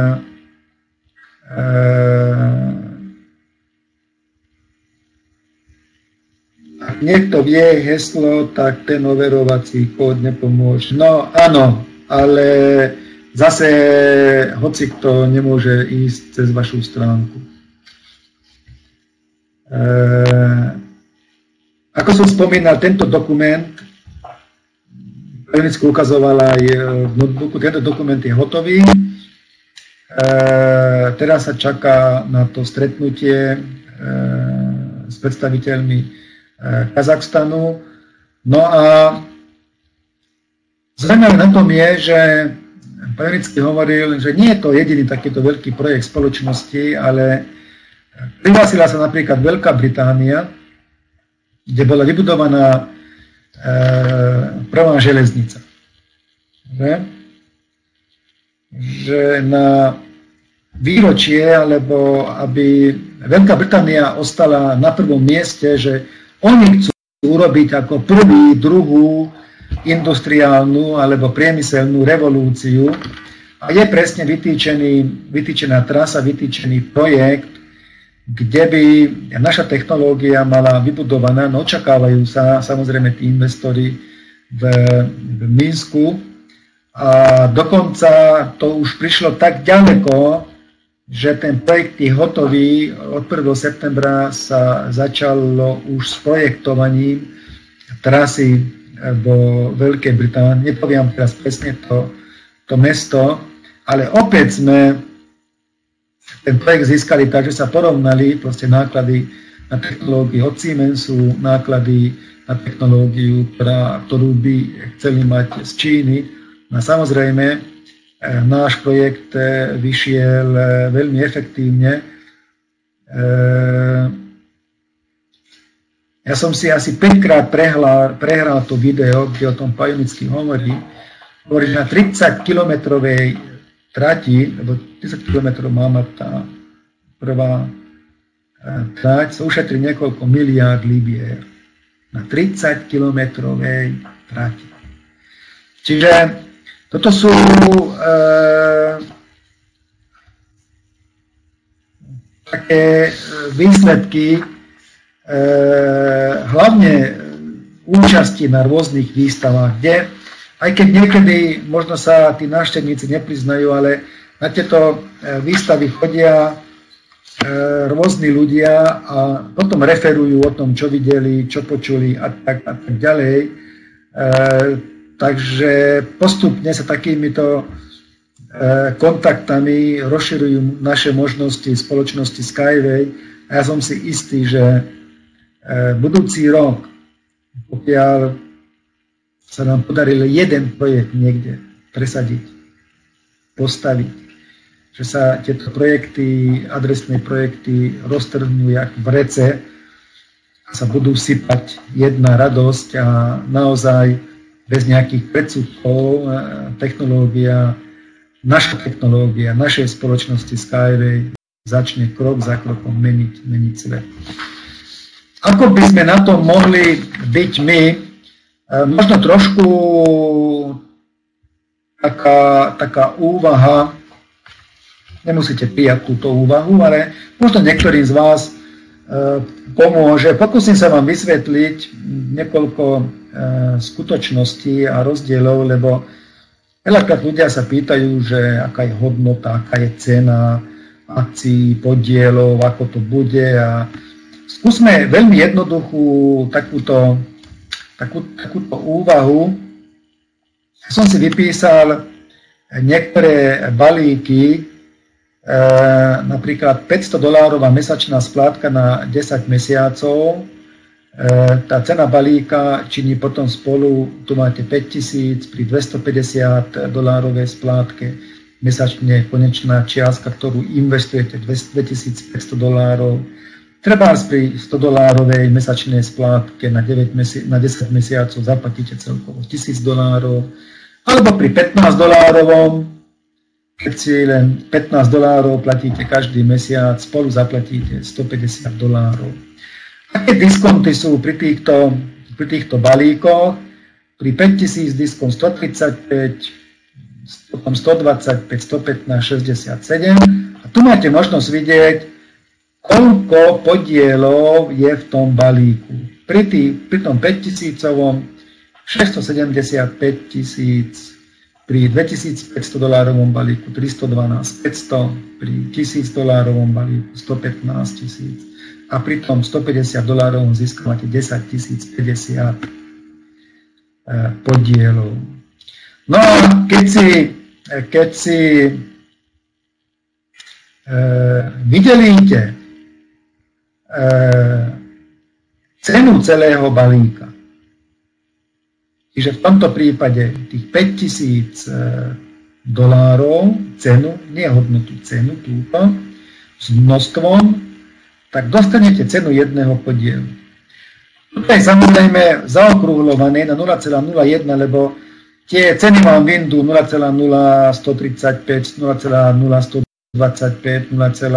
ak niekto vie heslo, tak ten overovací kód nepomôže. No áno, ale zase hocikto nemôže ísť cez vašu stránku. Ako som spomínal, tento dokument, Pajunický ukazoval aj v notebooku, tento dokument je hotový. Teraz sa čaká na to stretnutie s predstaviteľmi Kazachstanu. No a zaujímavé na tom je, že Pajunický hovoril, že nie je to jediný takýto veľký projekt spoločnosti, ale prihlásila sa napríklad Veľká Británia, kde bola vybudovaná prvá železnica. Že na výročie, alebo aby Veľká Británia ostala na prvom mieste, že oni chcú urobiť ako druhú industriálnu alebo priemyselnú revolúciu a je presne vytýčená trasa, vytýčený projekt, kde by naša technológia mala vybudovaná, no očakávajú sa samozrejme tí investori v Minsku a dokonca to už prišlo tak ďaleko, že ten projekt je hotový. Od 1. septembra sa začalo už s projektovaním trasy vo Veľkej Británii. Nepoviem teraz presne to mesto, ale opäť sme ten projekt získali tak, že sa porovnali proste náklady na technológiu od Siemensu, náklady na technológiu, ktorú by chceli mať z Číny. No samozrejme, náš projekt vyšiel veľmi efektívne. Ja som si asi 5-krát prehral to video, kde o tom Pajunický hovorí. Hovorí, že na 30-kilometrovej trati, lebo 10 km má tá prvá trať, sa ušetrí niekoľko miliárd libier na 30-kilometrovej trati. Čiže toto sú také výsledky, hlavne účasti na rôznych výstavách, kde aj keď niekedy možno sa tí návštevníci nepriznajú, ale na tieto výstavy chodia rôzni ľudia a potom referujú o tom, čo videli, čo počuli a tak ďalej. Takže postupne sa takýmito kontaktami rozširujú naše možnosti spoločnosti Skyway a ja som si istý, že budúci rok, pokiaľ sa nám podarilo jeden projekt niekde presadiť, postaviť, že sa tieto projekty, adresné projekty roztrhnú jak v rece a sa budú sypať jedna radosť a naozaj bez nejakých predsudkov naša technológia, našej spoločnosti Skyway začne krok za krokom meniť svet. Ako by sme na to mohli byť my? Možno trošku taká úvaha, nemusíte prijať túto úvahu, ale možno niektorým z vás pomôže. Pokúsim sa vám vysvetliť niekoľko skutočností a rozdielov, lebo veľakrát ľudia sa pýtajú, že aká je hodnota, aká je cena akcií, podielov, ako to bude. A skúsme veľmi jednoduchú takúto úvahu. Som si vypísal niektoré balíky, napríklad $500 mesačná splátka na 10 mesiacov. Tá cena balíka činí potom spolu, tu máte 5 000 pri $250 splátke mesačne konečná čiastka, ktorú investujete $2,500. Treba pri $100 mesačnej splátke na 10 mesiacov zaplatíte celkovo $1,000, alebo pri $15, keď si len $15 platíte každý mesiac, spolu zaplatíte $150. Aké diskonty sú pri týchto balíkoch? Pri 5 000 diskont 135, potom 125, 115, 67. A tu máte možnosť vidieť, koľko podielov je v tom balíku. Pri tom 5 000-ovom 675 000, pri $2,500 balíku 312 500, pri $1,000 balíku 115 000 a pri tom $150 získavate 10 050 podielov. No a keď si vydelíte cenu celého balíka, čiže v tomto prípade tých $5,000 cenu, nie hodnotu, cenu túto, s množstvom, tak dostanete cenu jedného podielu. Toto je samozrejme zaokrúhlované na 0,01, lebo tie ceny vám vyjdú 0,0135, 0,0125, 0,0115,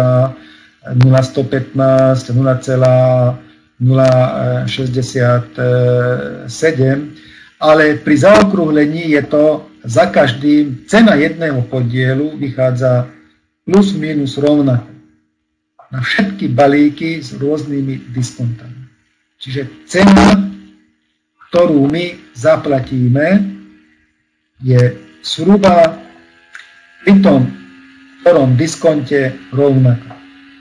0,067, ale pri zaokrúhlení je to za každým, cena jedného podielu vychádza plus minus rovnako na všetky balíky s rôznymi diskontami. Čiže cena, ktorú my zaplatíme, je zhruba pri tom ktorom diskonte rovnaká.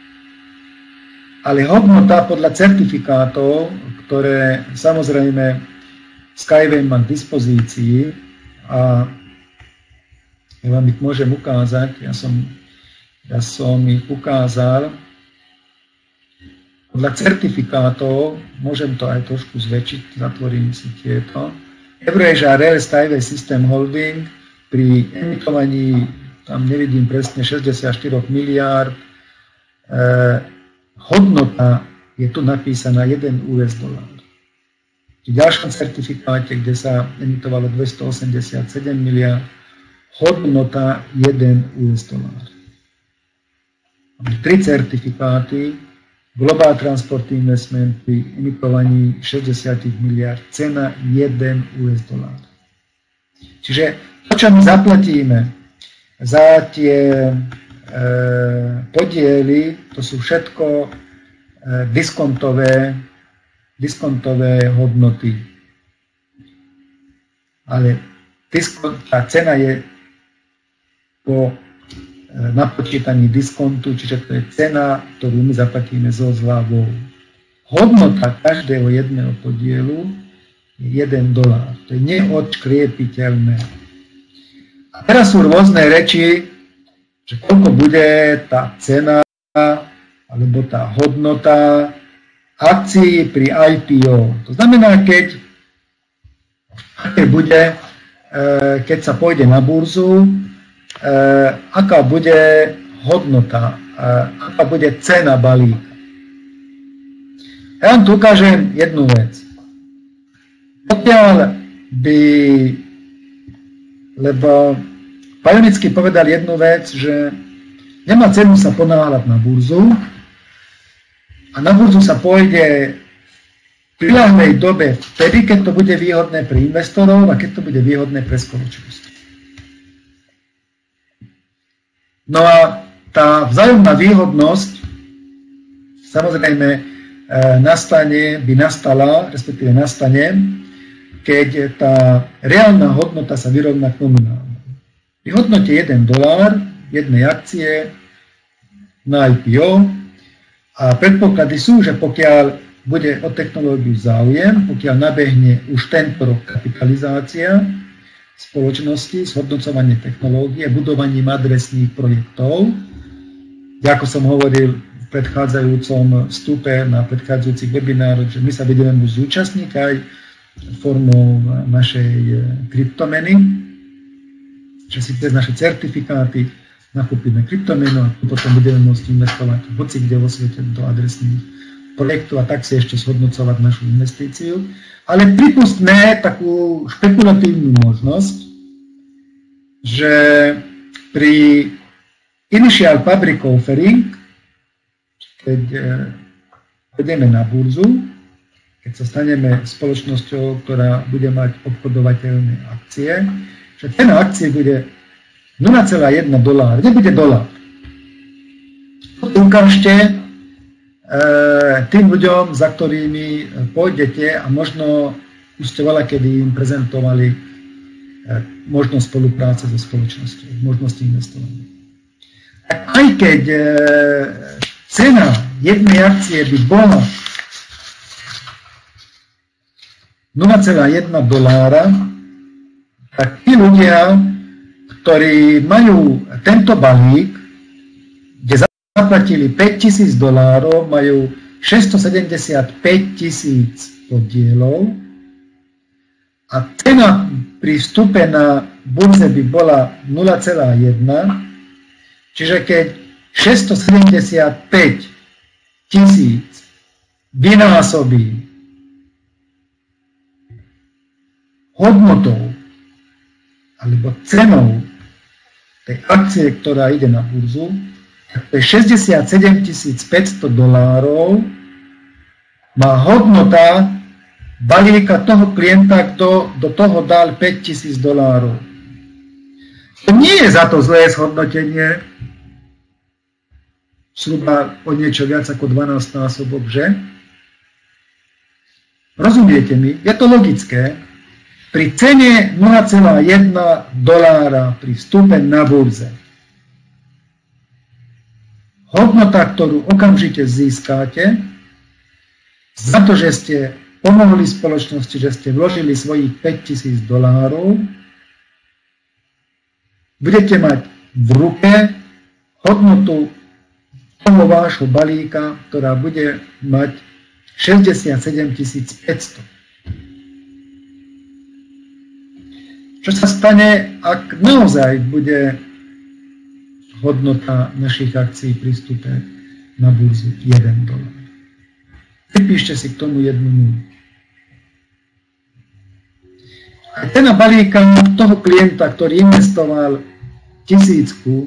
Ale hodnota podľa certifikátov, ktoré samozrejme Skyway má k dispozícii, a ja vám ich môžem ukázať, ja som ich ukázal. Podľa certifikátov, môžem to aj trošku zväčšiť, zatvorím si tieto. Eurasia Rail Skyway System Holding pri emitovaní, tam nevidím presne, 64 miliárd, hodnota je tu napísaná $1. V ďalšom certifikáte, kde sa emitovalo 287 miliárd, hodnota $1. Máme 3 certifikáty, Global Transport Investment pri emitovaní 60 miliárd, cena $1. Čiže to, čo my zaplatíme za tie podiely, to sú všetko diskontové hodnoty. Ale tá cena je po napočítaní diskontu, čiže to je cena, ktorú my zaplatíme so zľavou. Hodnota každého jedného podielu je $1. To je neodškriepiteľné. A teraz sú rôzne reči, že koľko bude tá cena alebo tá hodnota akcií pri IPO. To znamená, keď sa pôjde na burzu, aká bude hodnota, aká bude cena balíka. Ja vám tu ukážem jednu vec. Pokiaľ by, lebo Pajonický povedal jednu vec, že nemá cenu sa ponáhľať na burzu a na burzu sa pôjde v priľahlej dobe vtedy, keď to bude výhodné pre investorov a keď to bude výhodné pre spoločnosť. No a tá vzájomná výhodnosť samozrejme nastala, keď tá reálna hodnota sa vyrovná k nominálnej. Pri hodnote $1 jednej akcie na IPO a predpoklady sú, že pokiaľ bude o technológiu záujem, pokiaľ nabehne už tento rok kapitalizácia spoločnosti, zhodnocovanie technológie, budovaním adresných projektov, ako som hovoril v predchádzajúcom vstupe na predchádzajúcich webinároch, že my sa budeme môcť zúčastniť aj formou našej kryptomeny, že si cez naše certifikáty nakúpime kryptomenu a potom budeme môcť investovať hoci kde vo svete do adresných projektov a tak si ešte zhodnocovať našu investíciu. Ale pripustme takú špekulatívnu možnosť, že pri initial public offering, keď pôjdeme na burzu, keď sa staneme spoločnosťou, ktorá bude mať obchodovateľné akcie, že cena akcie bude $0,1, nebude $1. Ukážte tým ľuďom, za ktorými pôjdete a možno už ste veľa kedy im prezentovali možnosť spolupráce so spoločnosťou, možnosť investovania. Aj keď cena jednej akcie by bola $0,1, tak tí ľudia, ktorí majú tento balík, kde zaplatili $5,000, majú 675,000 podielov a cena pri vstupe na burze by bola 0,1, čiže keď 675,000 vynásobí hodnotou alebo cenou tej akcie, ktorá ide na burzu, tak to je $67,500 má hodnota balíka toho klienta, kto do toho dal $5,000. To nie je za to zlé zhodnotenie, zhruba o niečo viac ako 12-násobok, že? Rozumiete mi? Je to logické. Pri cene $0,1 pri vstupe na burze hodnota, ktorú okamžite získate za to, že ste pomohli spoločnosti, že ste vložili svojich $5,000, budete mať v ruke hodnotu toho vášho balíka, ktorá bude mať 67,500. Čo sa stane, ak naozaj bude hodnota našich akcií pri vstupe na burzu $1? Pripíšte si k tomu 1 nulu. A cena balíka toho klienta, ktorý investoval tisícku,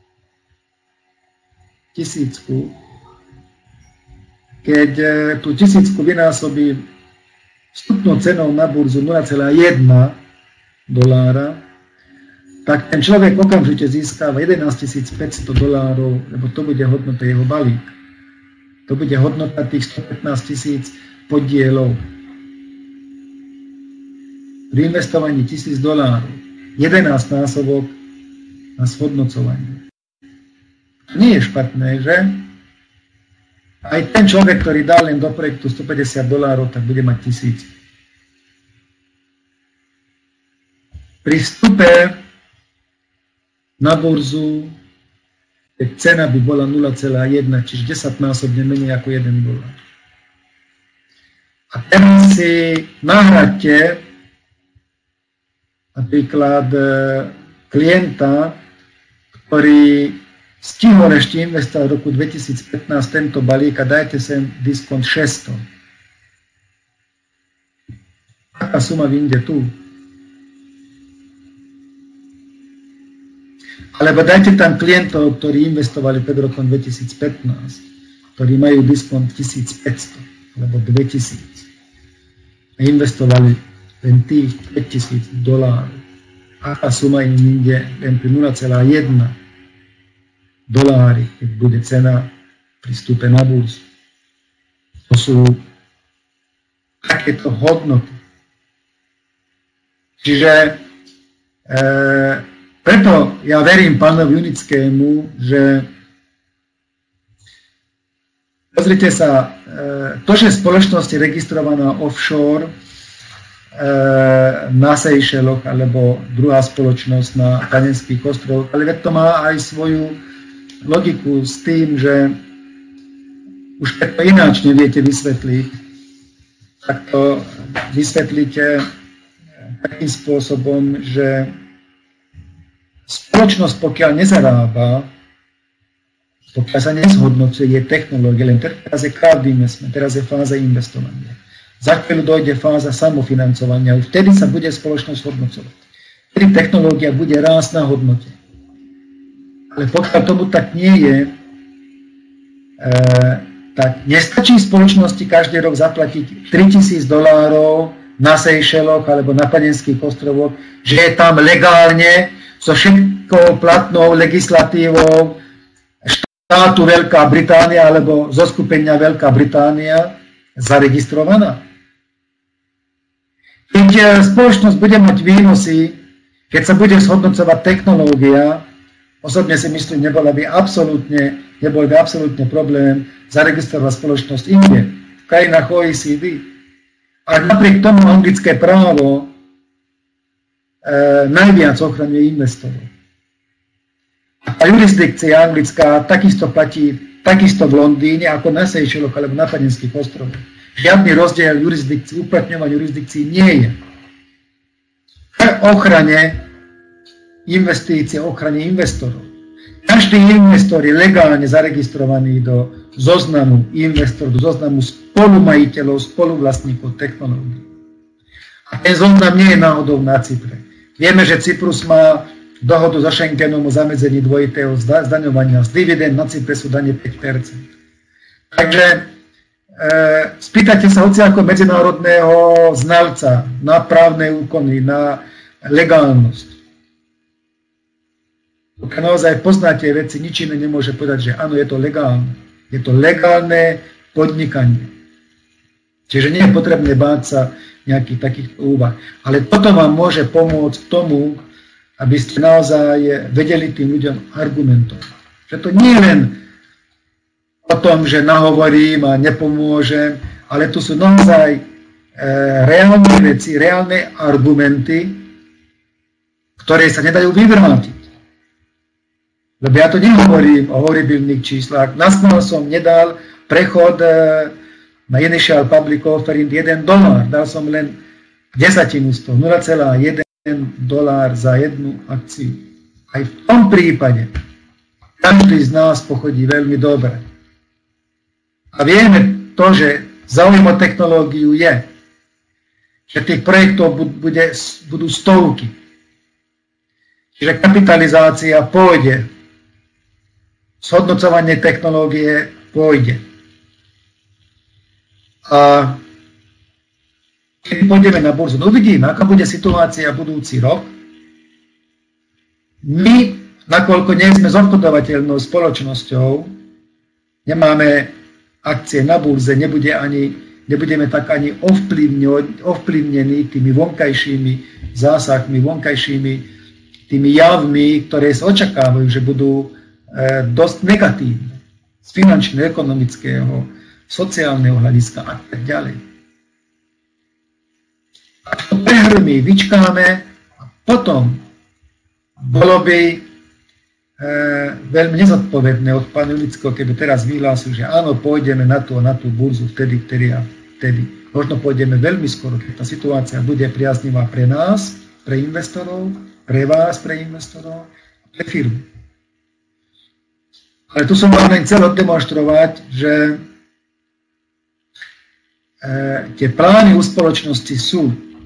keď tú tisícku vynásobí vstupnou cenou na burzu $0,1, tak ten človek okamžite získava $11 500, lebo to bude hodnota jeho balík. To bude hodnota tých 115 000 podielov. Pri investovaní $1000, 11-násobok na zhodnocovanie. To nie je špatné, že? Aj ten človek, ktorý dal len do projektu $150, tak bude mať 1000. Pri vstupe na burzu cena by bola 0,1, čiže 10-násobne menej ako $1. A teraz si nahradte napríklad klienta, ktorý stihol ešte investovať v roku 2015 tento balík a dajte sem diskont 600. Aká suma vyjde tu? Alebo dajte tam klientov, ktorí investovali pred rokom 2015, ktorí majú diskont 1500 alebo 2000 a investovali len tých $5000. Aká suma im ide len pri 0,1 dolári, keď bude cena pri vstupe na burzu. To sú takéto hodnoty. Čiže preto ja verím pánovi Junickému, že pozrite sa, to, že spoločnosť je registrovaná offshore na Seychelloch alebo druhá spoločnosť na Kanárskych ostrovoch, ale to má aj svoju logiku s tým, že už keď to ináč neviete vysvetliť, tak to vysvetlíte takým spôsobom, že spoločnosť, pokiaľ nezarába, pokiaľ sa nezhodnocuje technológie, len teraz je crowd investment, teraz je fáza investovania. Za chvíľu dojde fáza samofinancovania, už vtedy sa bude spoločnosť hodnocovať. Vtedy technológia bude rásť na hodnote. Ale pokiaľ tomu tak nie je, tak nestačí spoločnosti každý rok zaplatiť $3000 na Seychelloch alebo na Panenských ostrovoch, že je tam legálne so všetkou platnou legislatívou štátu Veľká Británia alebo zo skupenia Veľká Británia zaregistrovaná. Keď spoločnosť bude mať výnosy, keď sa bude zhodnocovať technológia, osobne si myslím, nebol by absolútne problém zaregistrovať spoločnosť inde, v krajinách OECD. A napriek tomu anglické právo najviac ochraňuje investorov. A jurisdikcia anglická takisto platí takisto v Londýne ako na Seychelloch alebo na Panenských ostrovoch. Žiadny rozdiel uplatňovania jurisdikcií nie je. V ochrane investície, ochrane investorov. Každý investor je legálne zaregistrovaný do zoznamu investorov, do zoznamu spolumajiteľov, spoluvlastníkov technológií. A ten zoznam nie je náhodou na Cypre. Vieme, že Cyprus má dohodu so Schengenom o zamedzení dvojitého zdaňovania. Z dividend na Cypre sú dane 5%. Takže spýtajte sa hoci ako medzinárodného znalca na právne úkony, na legálnosť. Pokiaľ naozaj poznáte veci, nič iné nemôže povedať, že áno, je to legálne. Je to legálne podnikanie. Čiže nie je potrebné báť sa nejakých takých úvah. Ale toto vám môže pomôcť tomu, aby ste naozaj vedeli tým ľuďom argumentovať. Že to nie je len o tom, že nahovorím a nepomôžem, ale tu sú naozaj reálne veci, reálne argumenty, ktoré sa nedajú vyvrátiť. Lebo ja to nehovorím o horibilných číslach. Nasmal som nedal prechod na initial public offering $1. Dal som len desatinu z toho, $0,1 za jednu akciu. Aj v tom prípade každý z nás pochodí veľmi dobre. A vieme to, že záujem o technológiu je, že tých projektov budú stovky. Čiže kapitalizácia pôjde, zhodnocovanie technológie pôjde. A keď pôjdeme na burzu, uvidíme, aká bude situácia budúci rok. My, nakoľko nie sme zobchodovateľnou spoločnosťou, nemáme akcie na burze, nebudeme tak ani ovplyvnení tými vonkajšími zásahmi, vonkajšími tými javmi, ktoré sa očakávajú, že budú dosť negatívne z finančno-ekonomického, sociálneho hľadiska a tak ďalej. Ak to prehrmí, vyčkáme a potom bolo by veľmi nezodpovedné od pána Ulického, keby teraz vyhlásil, že áno, pôjdeme na tú burzu vtedy a vtedy. Možno pôjdeme veľmi skoro, keď tá situácia bude priaznivá pre nás, pre investorov, pre vás, pre investorov, pre firmu. Ale tu som vám len chcel oddemonštrovať, že tie plány u spoločnosti sú,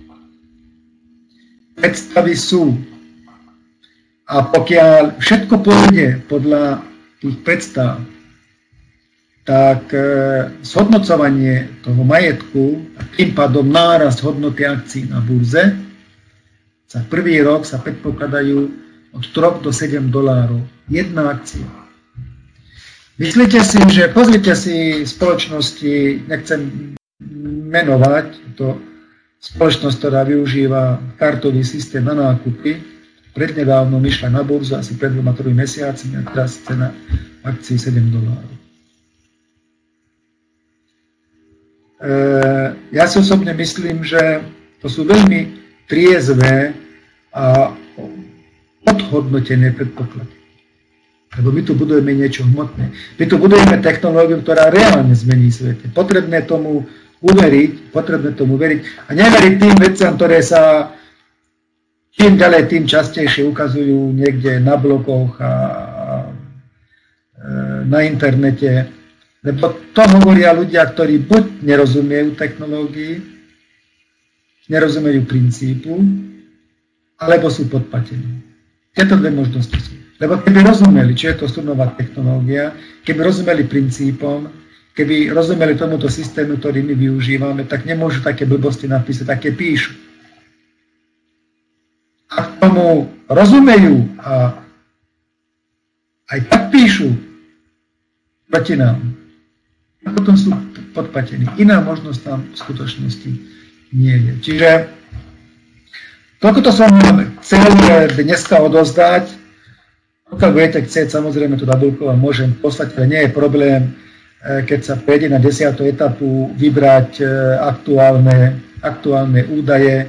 predstavy sú, a pokiaľ všetko pôjde podľa tých predstav, tak zhodnocovanie toho majetku a tým pádom nárast hodnoty akcií na burze za prvý rok sa predpokladajú od 3 do 7 $. Jedna akcia. Myslíte si, že pozrite si spoločnosti, nechcem menovať, to spoločnosť, ktorá využíva kartový systém na nákupy, prednedávno išla na burzu asi pred 2-3 mesiacmi a teraz cena akcií $7. Ja si osobne myslím, že to sú veľmi triezvé a podhodnotené predpoklady. Lebo my tu budujeme niečo hmotné. My tu budujeme technológiu, ktorá reálne zmení svet. Potrebné tomu veriť a neveriť tým veciam, ktoré sa čím ďalej, tým častejšie ukazujú niekde na blogoch a na internete. Lebo to hovoria ľudia, ktorí buď nerozumejú technológii, nerozumejú princípu, alebo sú podpatení. Tieto dve možnosti sú. Lebo keby rozumeli, či je to strunová technológia, keby rozumeli princípom, keby rozumeli tomuto systému, ktorý my využívame, tak nemôžu také blbosti napísať, také píšu. Ak tomu rozumejú a aj tak píšu proti nám, a potom sú podpatení. Iná možnosť tam v skutočnosti nie je. Čiže toľko som vám chcel dneska odozdať. Pokiaľ budete chcieť, samozrejme tú tabulku vám môžem poslať, ale nie je problém, keď sa prejde na 10. etapu, vybrať aktuálne údaje.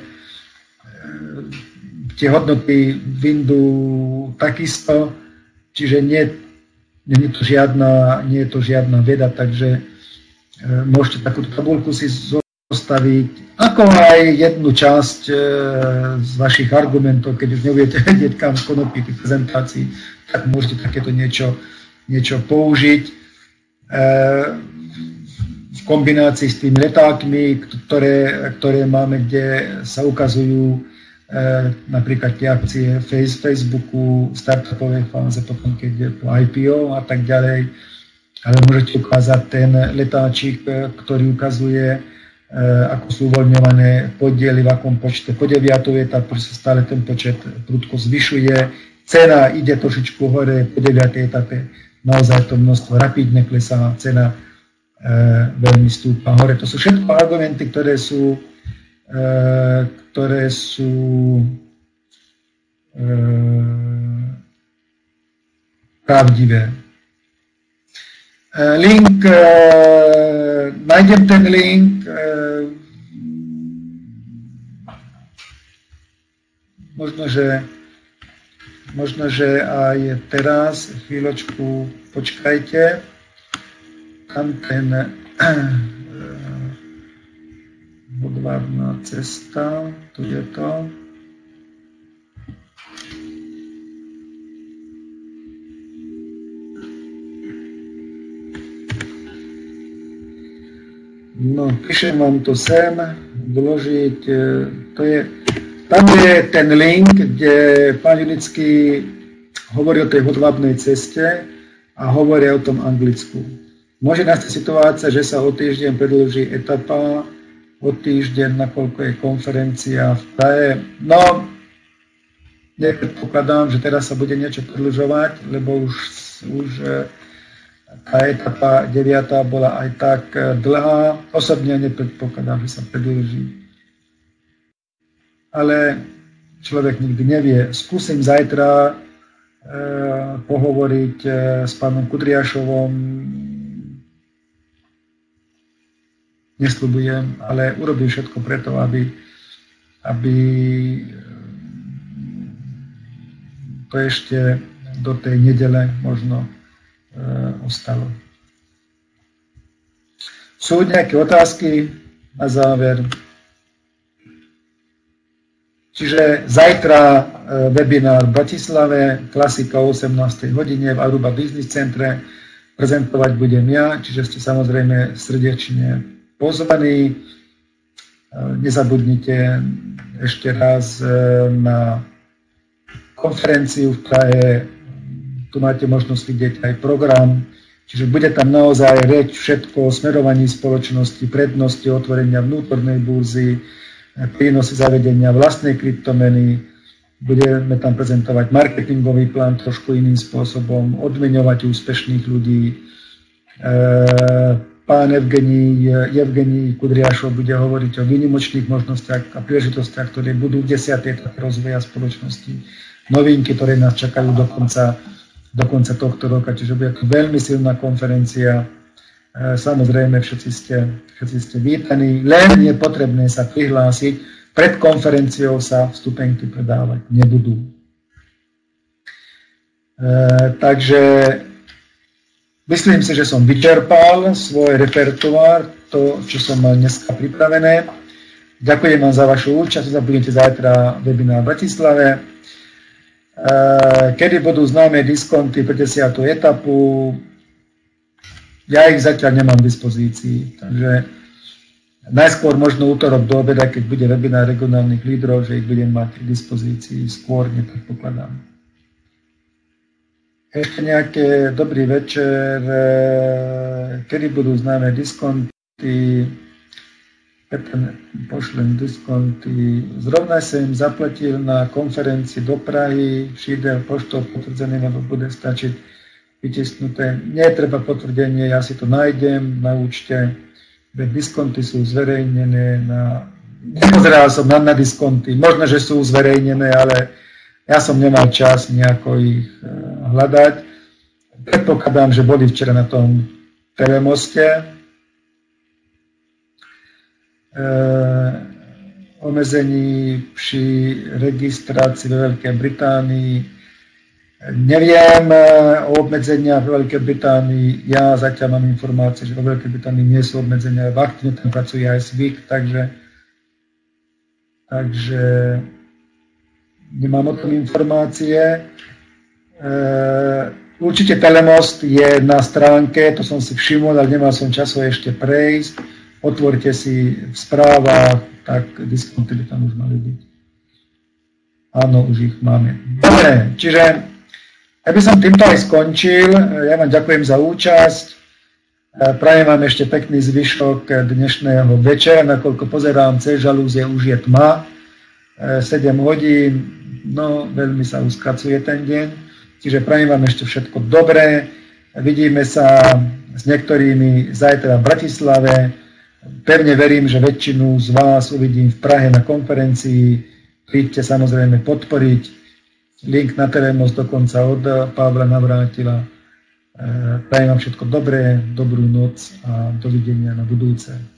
Tie hodnoty vyjdú takisto, čiže nie je to žiadna veda, takže môžete takúto tabulku si zostaviť, ako aj jednu časť z vašich argumentov, keď už nebudete vedieť, kam konopiť v prezentácii, tak môžete takéto niečo použiť v kombinácii s tými letákmi, ktoré máme, kde sa ukazujú napríklad tie akcie Facebooku v startupovej fáze, potom keď je po IPO a tak ďalej. Ale môžete ukázať ten letáčik, ktorý ukazuje, ako sú uvoľňované podiely, v akom počte. Po 9. etape sa stále ten počet prudko zvyšuje. Cena ide trošičku hore, po 9. etape naozaj to množstvo rapidne klesá, cena veľmi stúpa hore. To sú všetko argumenty, ktoré sú pravdivé. Link, nájdem ten link, možno, že aj teraz, chvíľočku počkajte, tam ten Hodvábna cesta, tu je to. No, píšem vám to sem, vložiť, tam je ten link, kde pán Julický hovorí o tej hodvábnej ceste a hovorí o tom Anglicku. Môže nastať situácia, že sa o týždeň predĺží etapa, o týždeň, nakoľko je konferencia v Prahe. No, nepredpokladám, že teraz sa bude niečo predĺžovať, lebo už tá etapa 9. bola aj tak dlhá. Osobne nepredpokladám, že sa predĺží. Ale človek nikdy nevie. Skúsim zajtra pohovoriť s pánom Kudriašovom. Nesľubujem, ale urobím všetko preto, aby to ešte do tej nedele možno ostalo. Sú nejaké otázky na záver? Čiže zajtra webinár v Bratislave, klasika o 18. hodine v Aruba Business Centre. Prezentovať budem ja, čiže ste samozrejme srdečne pozvaní. Nezabudnite ešte raz na konferenciu v Prahe. Tu máte možnosť vidieť aj program. Čiže bude tam naozaj reč všetko o smerovaní spoločnosti, prednosti otvorenia vnútornej burzy, prínosy zavedenia vlastnej kryptomeny, budeme tam prezentovať marketingový plán trošku iným spôsobom, odmeňovať úspešných ľudí. Pán Evgenij Kudriašov bude hovoriť o výnimočných možnostiach a príležitostiach, ktoré budú v 10. etape rozvoja spoločnosti. Novinky, ktoré nás čakajú do konca tohto roka, čiže bude to veľmi silná konferencia. Samozrejme, všetci ste vítaní, len je potrebné sa prihlásiť. Pred konferenciou sa vstupenky predávať nebudú. Takže myslím si, že som vyčerpal svoj repertoár, to, čo som mal dneska pripravené. Ďakujem vám za vašu účasť, zabudnite zajtra webinár v Bratislave. Kedy budú známe diskonty pre 10. etapu, ja ich zatiaľ nemám v dispozícii, takže najskôr možno útorok do obeda, keď bude webinár regionálnych lídrov, že ich budem mať k dispozícii, skôr nepredpokladám. Ešte nejaké dobrý večer, kedy budú známe diskonty, pošlem diskonty, zrovna som im zaplatil na konferencii do Prahy, všíde poštou potvrdzený, lebo bude stačiť vytisknuté. Nie je treba potvrdenie, ja si to nájdem na účte. Diskonty sú zverejnené nepozeral som na diskonty. Možno, že sú zverejnené, ale ja som nemal čas nejako ich hľadať. Predpokladám, že boli včera na tom telemoste. Omezení pri registrácii ve Veľkej Británii. Neviem o obmedzeniach v Veľkej Británii. Ja zatiaľ mám informácie, že vo Veľkej Británii nie sú obmedzenia. Aktívne tam pracuje aj SWIFT, takže nemám o tom informácie. Určite telemost je na stránke, to som si všimol, ale nemal som času ešte prejsť. Otvorte si v správach, tak diskonty by tam už mali byť. Áno, už ich máme. Dobre, čiže ja by som týmto aj skončil. Ja vám ďakujem za účasť. Prajem vám ešte pekný zvyšok dnešného večera, nakoľko pozerám cez žalúzie, už je tma. 7 hodín, no veľmi sa uskracuje ten deň. Čiže prajem vám ešte všetko dobré. Vidíme sa s niektorými zajtra v Bratislave. Pevne verím, že väčšinu z vás uvidím v Prahe na konferencii. Príďte samozrejme podporiť. Link na telemost dokonca od Pavla Navrátila. Prajem vám všetko dobré, dobrú noc a dovidenia na budúce.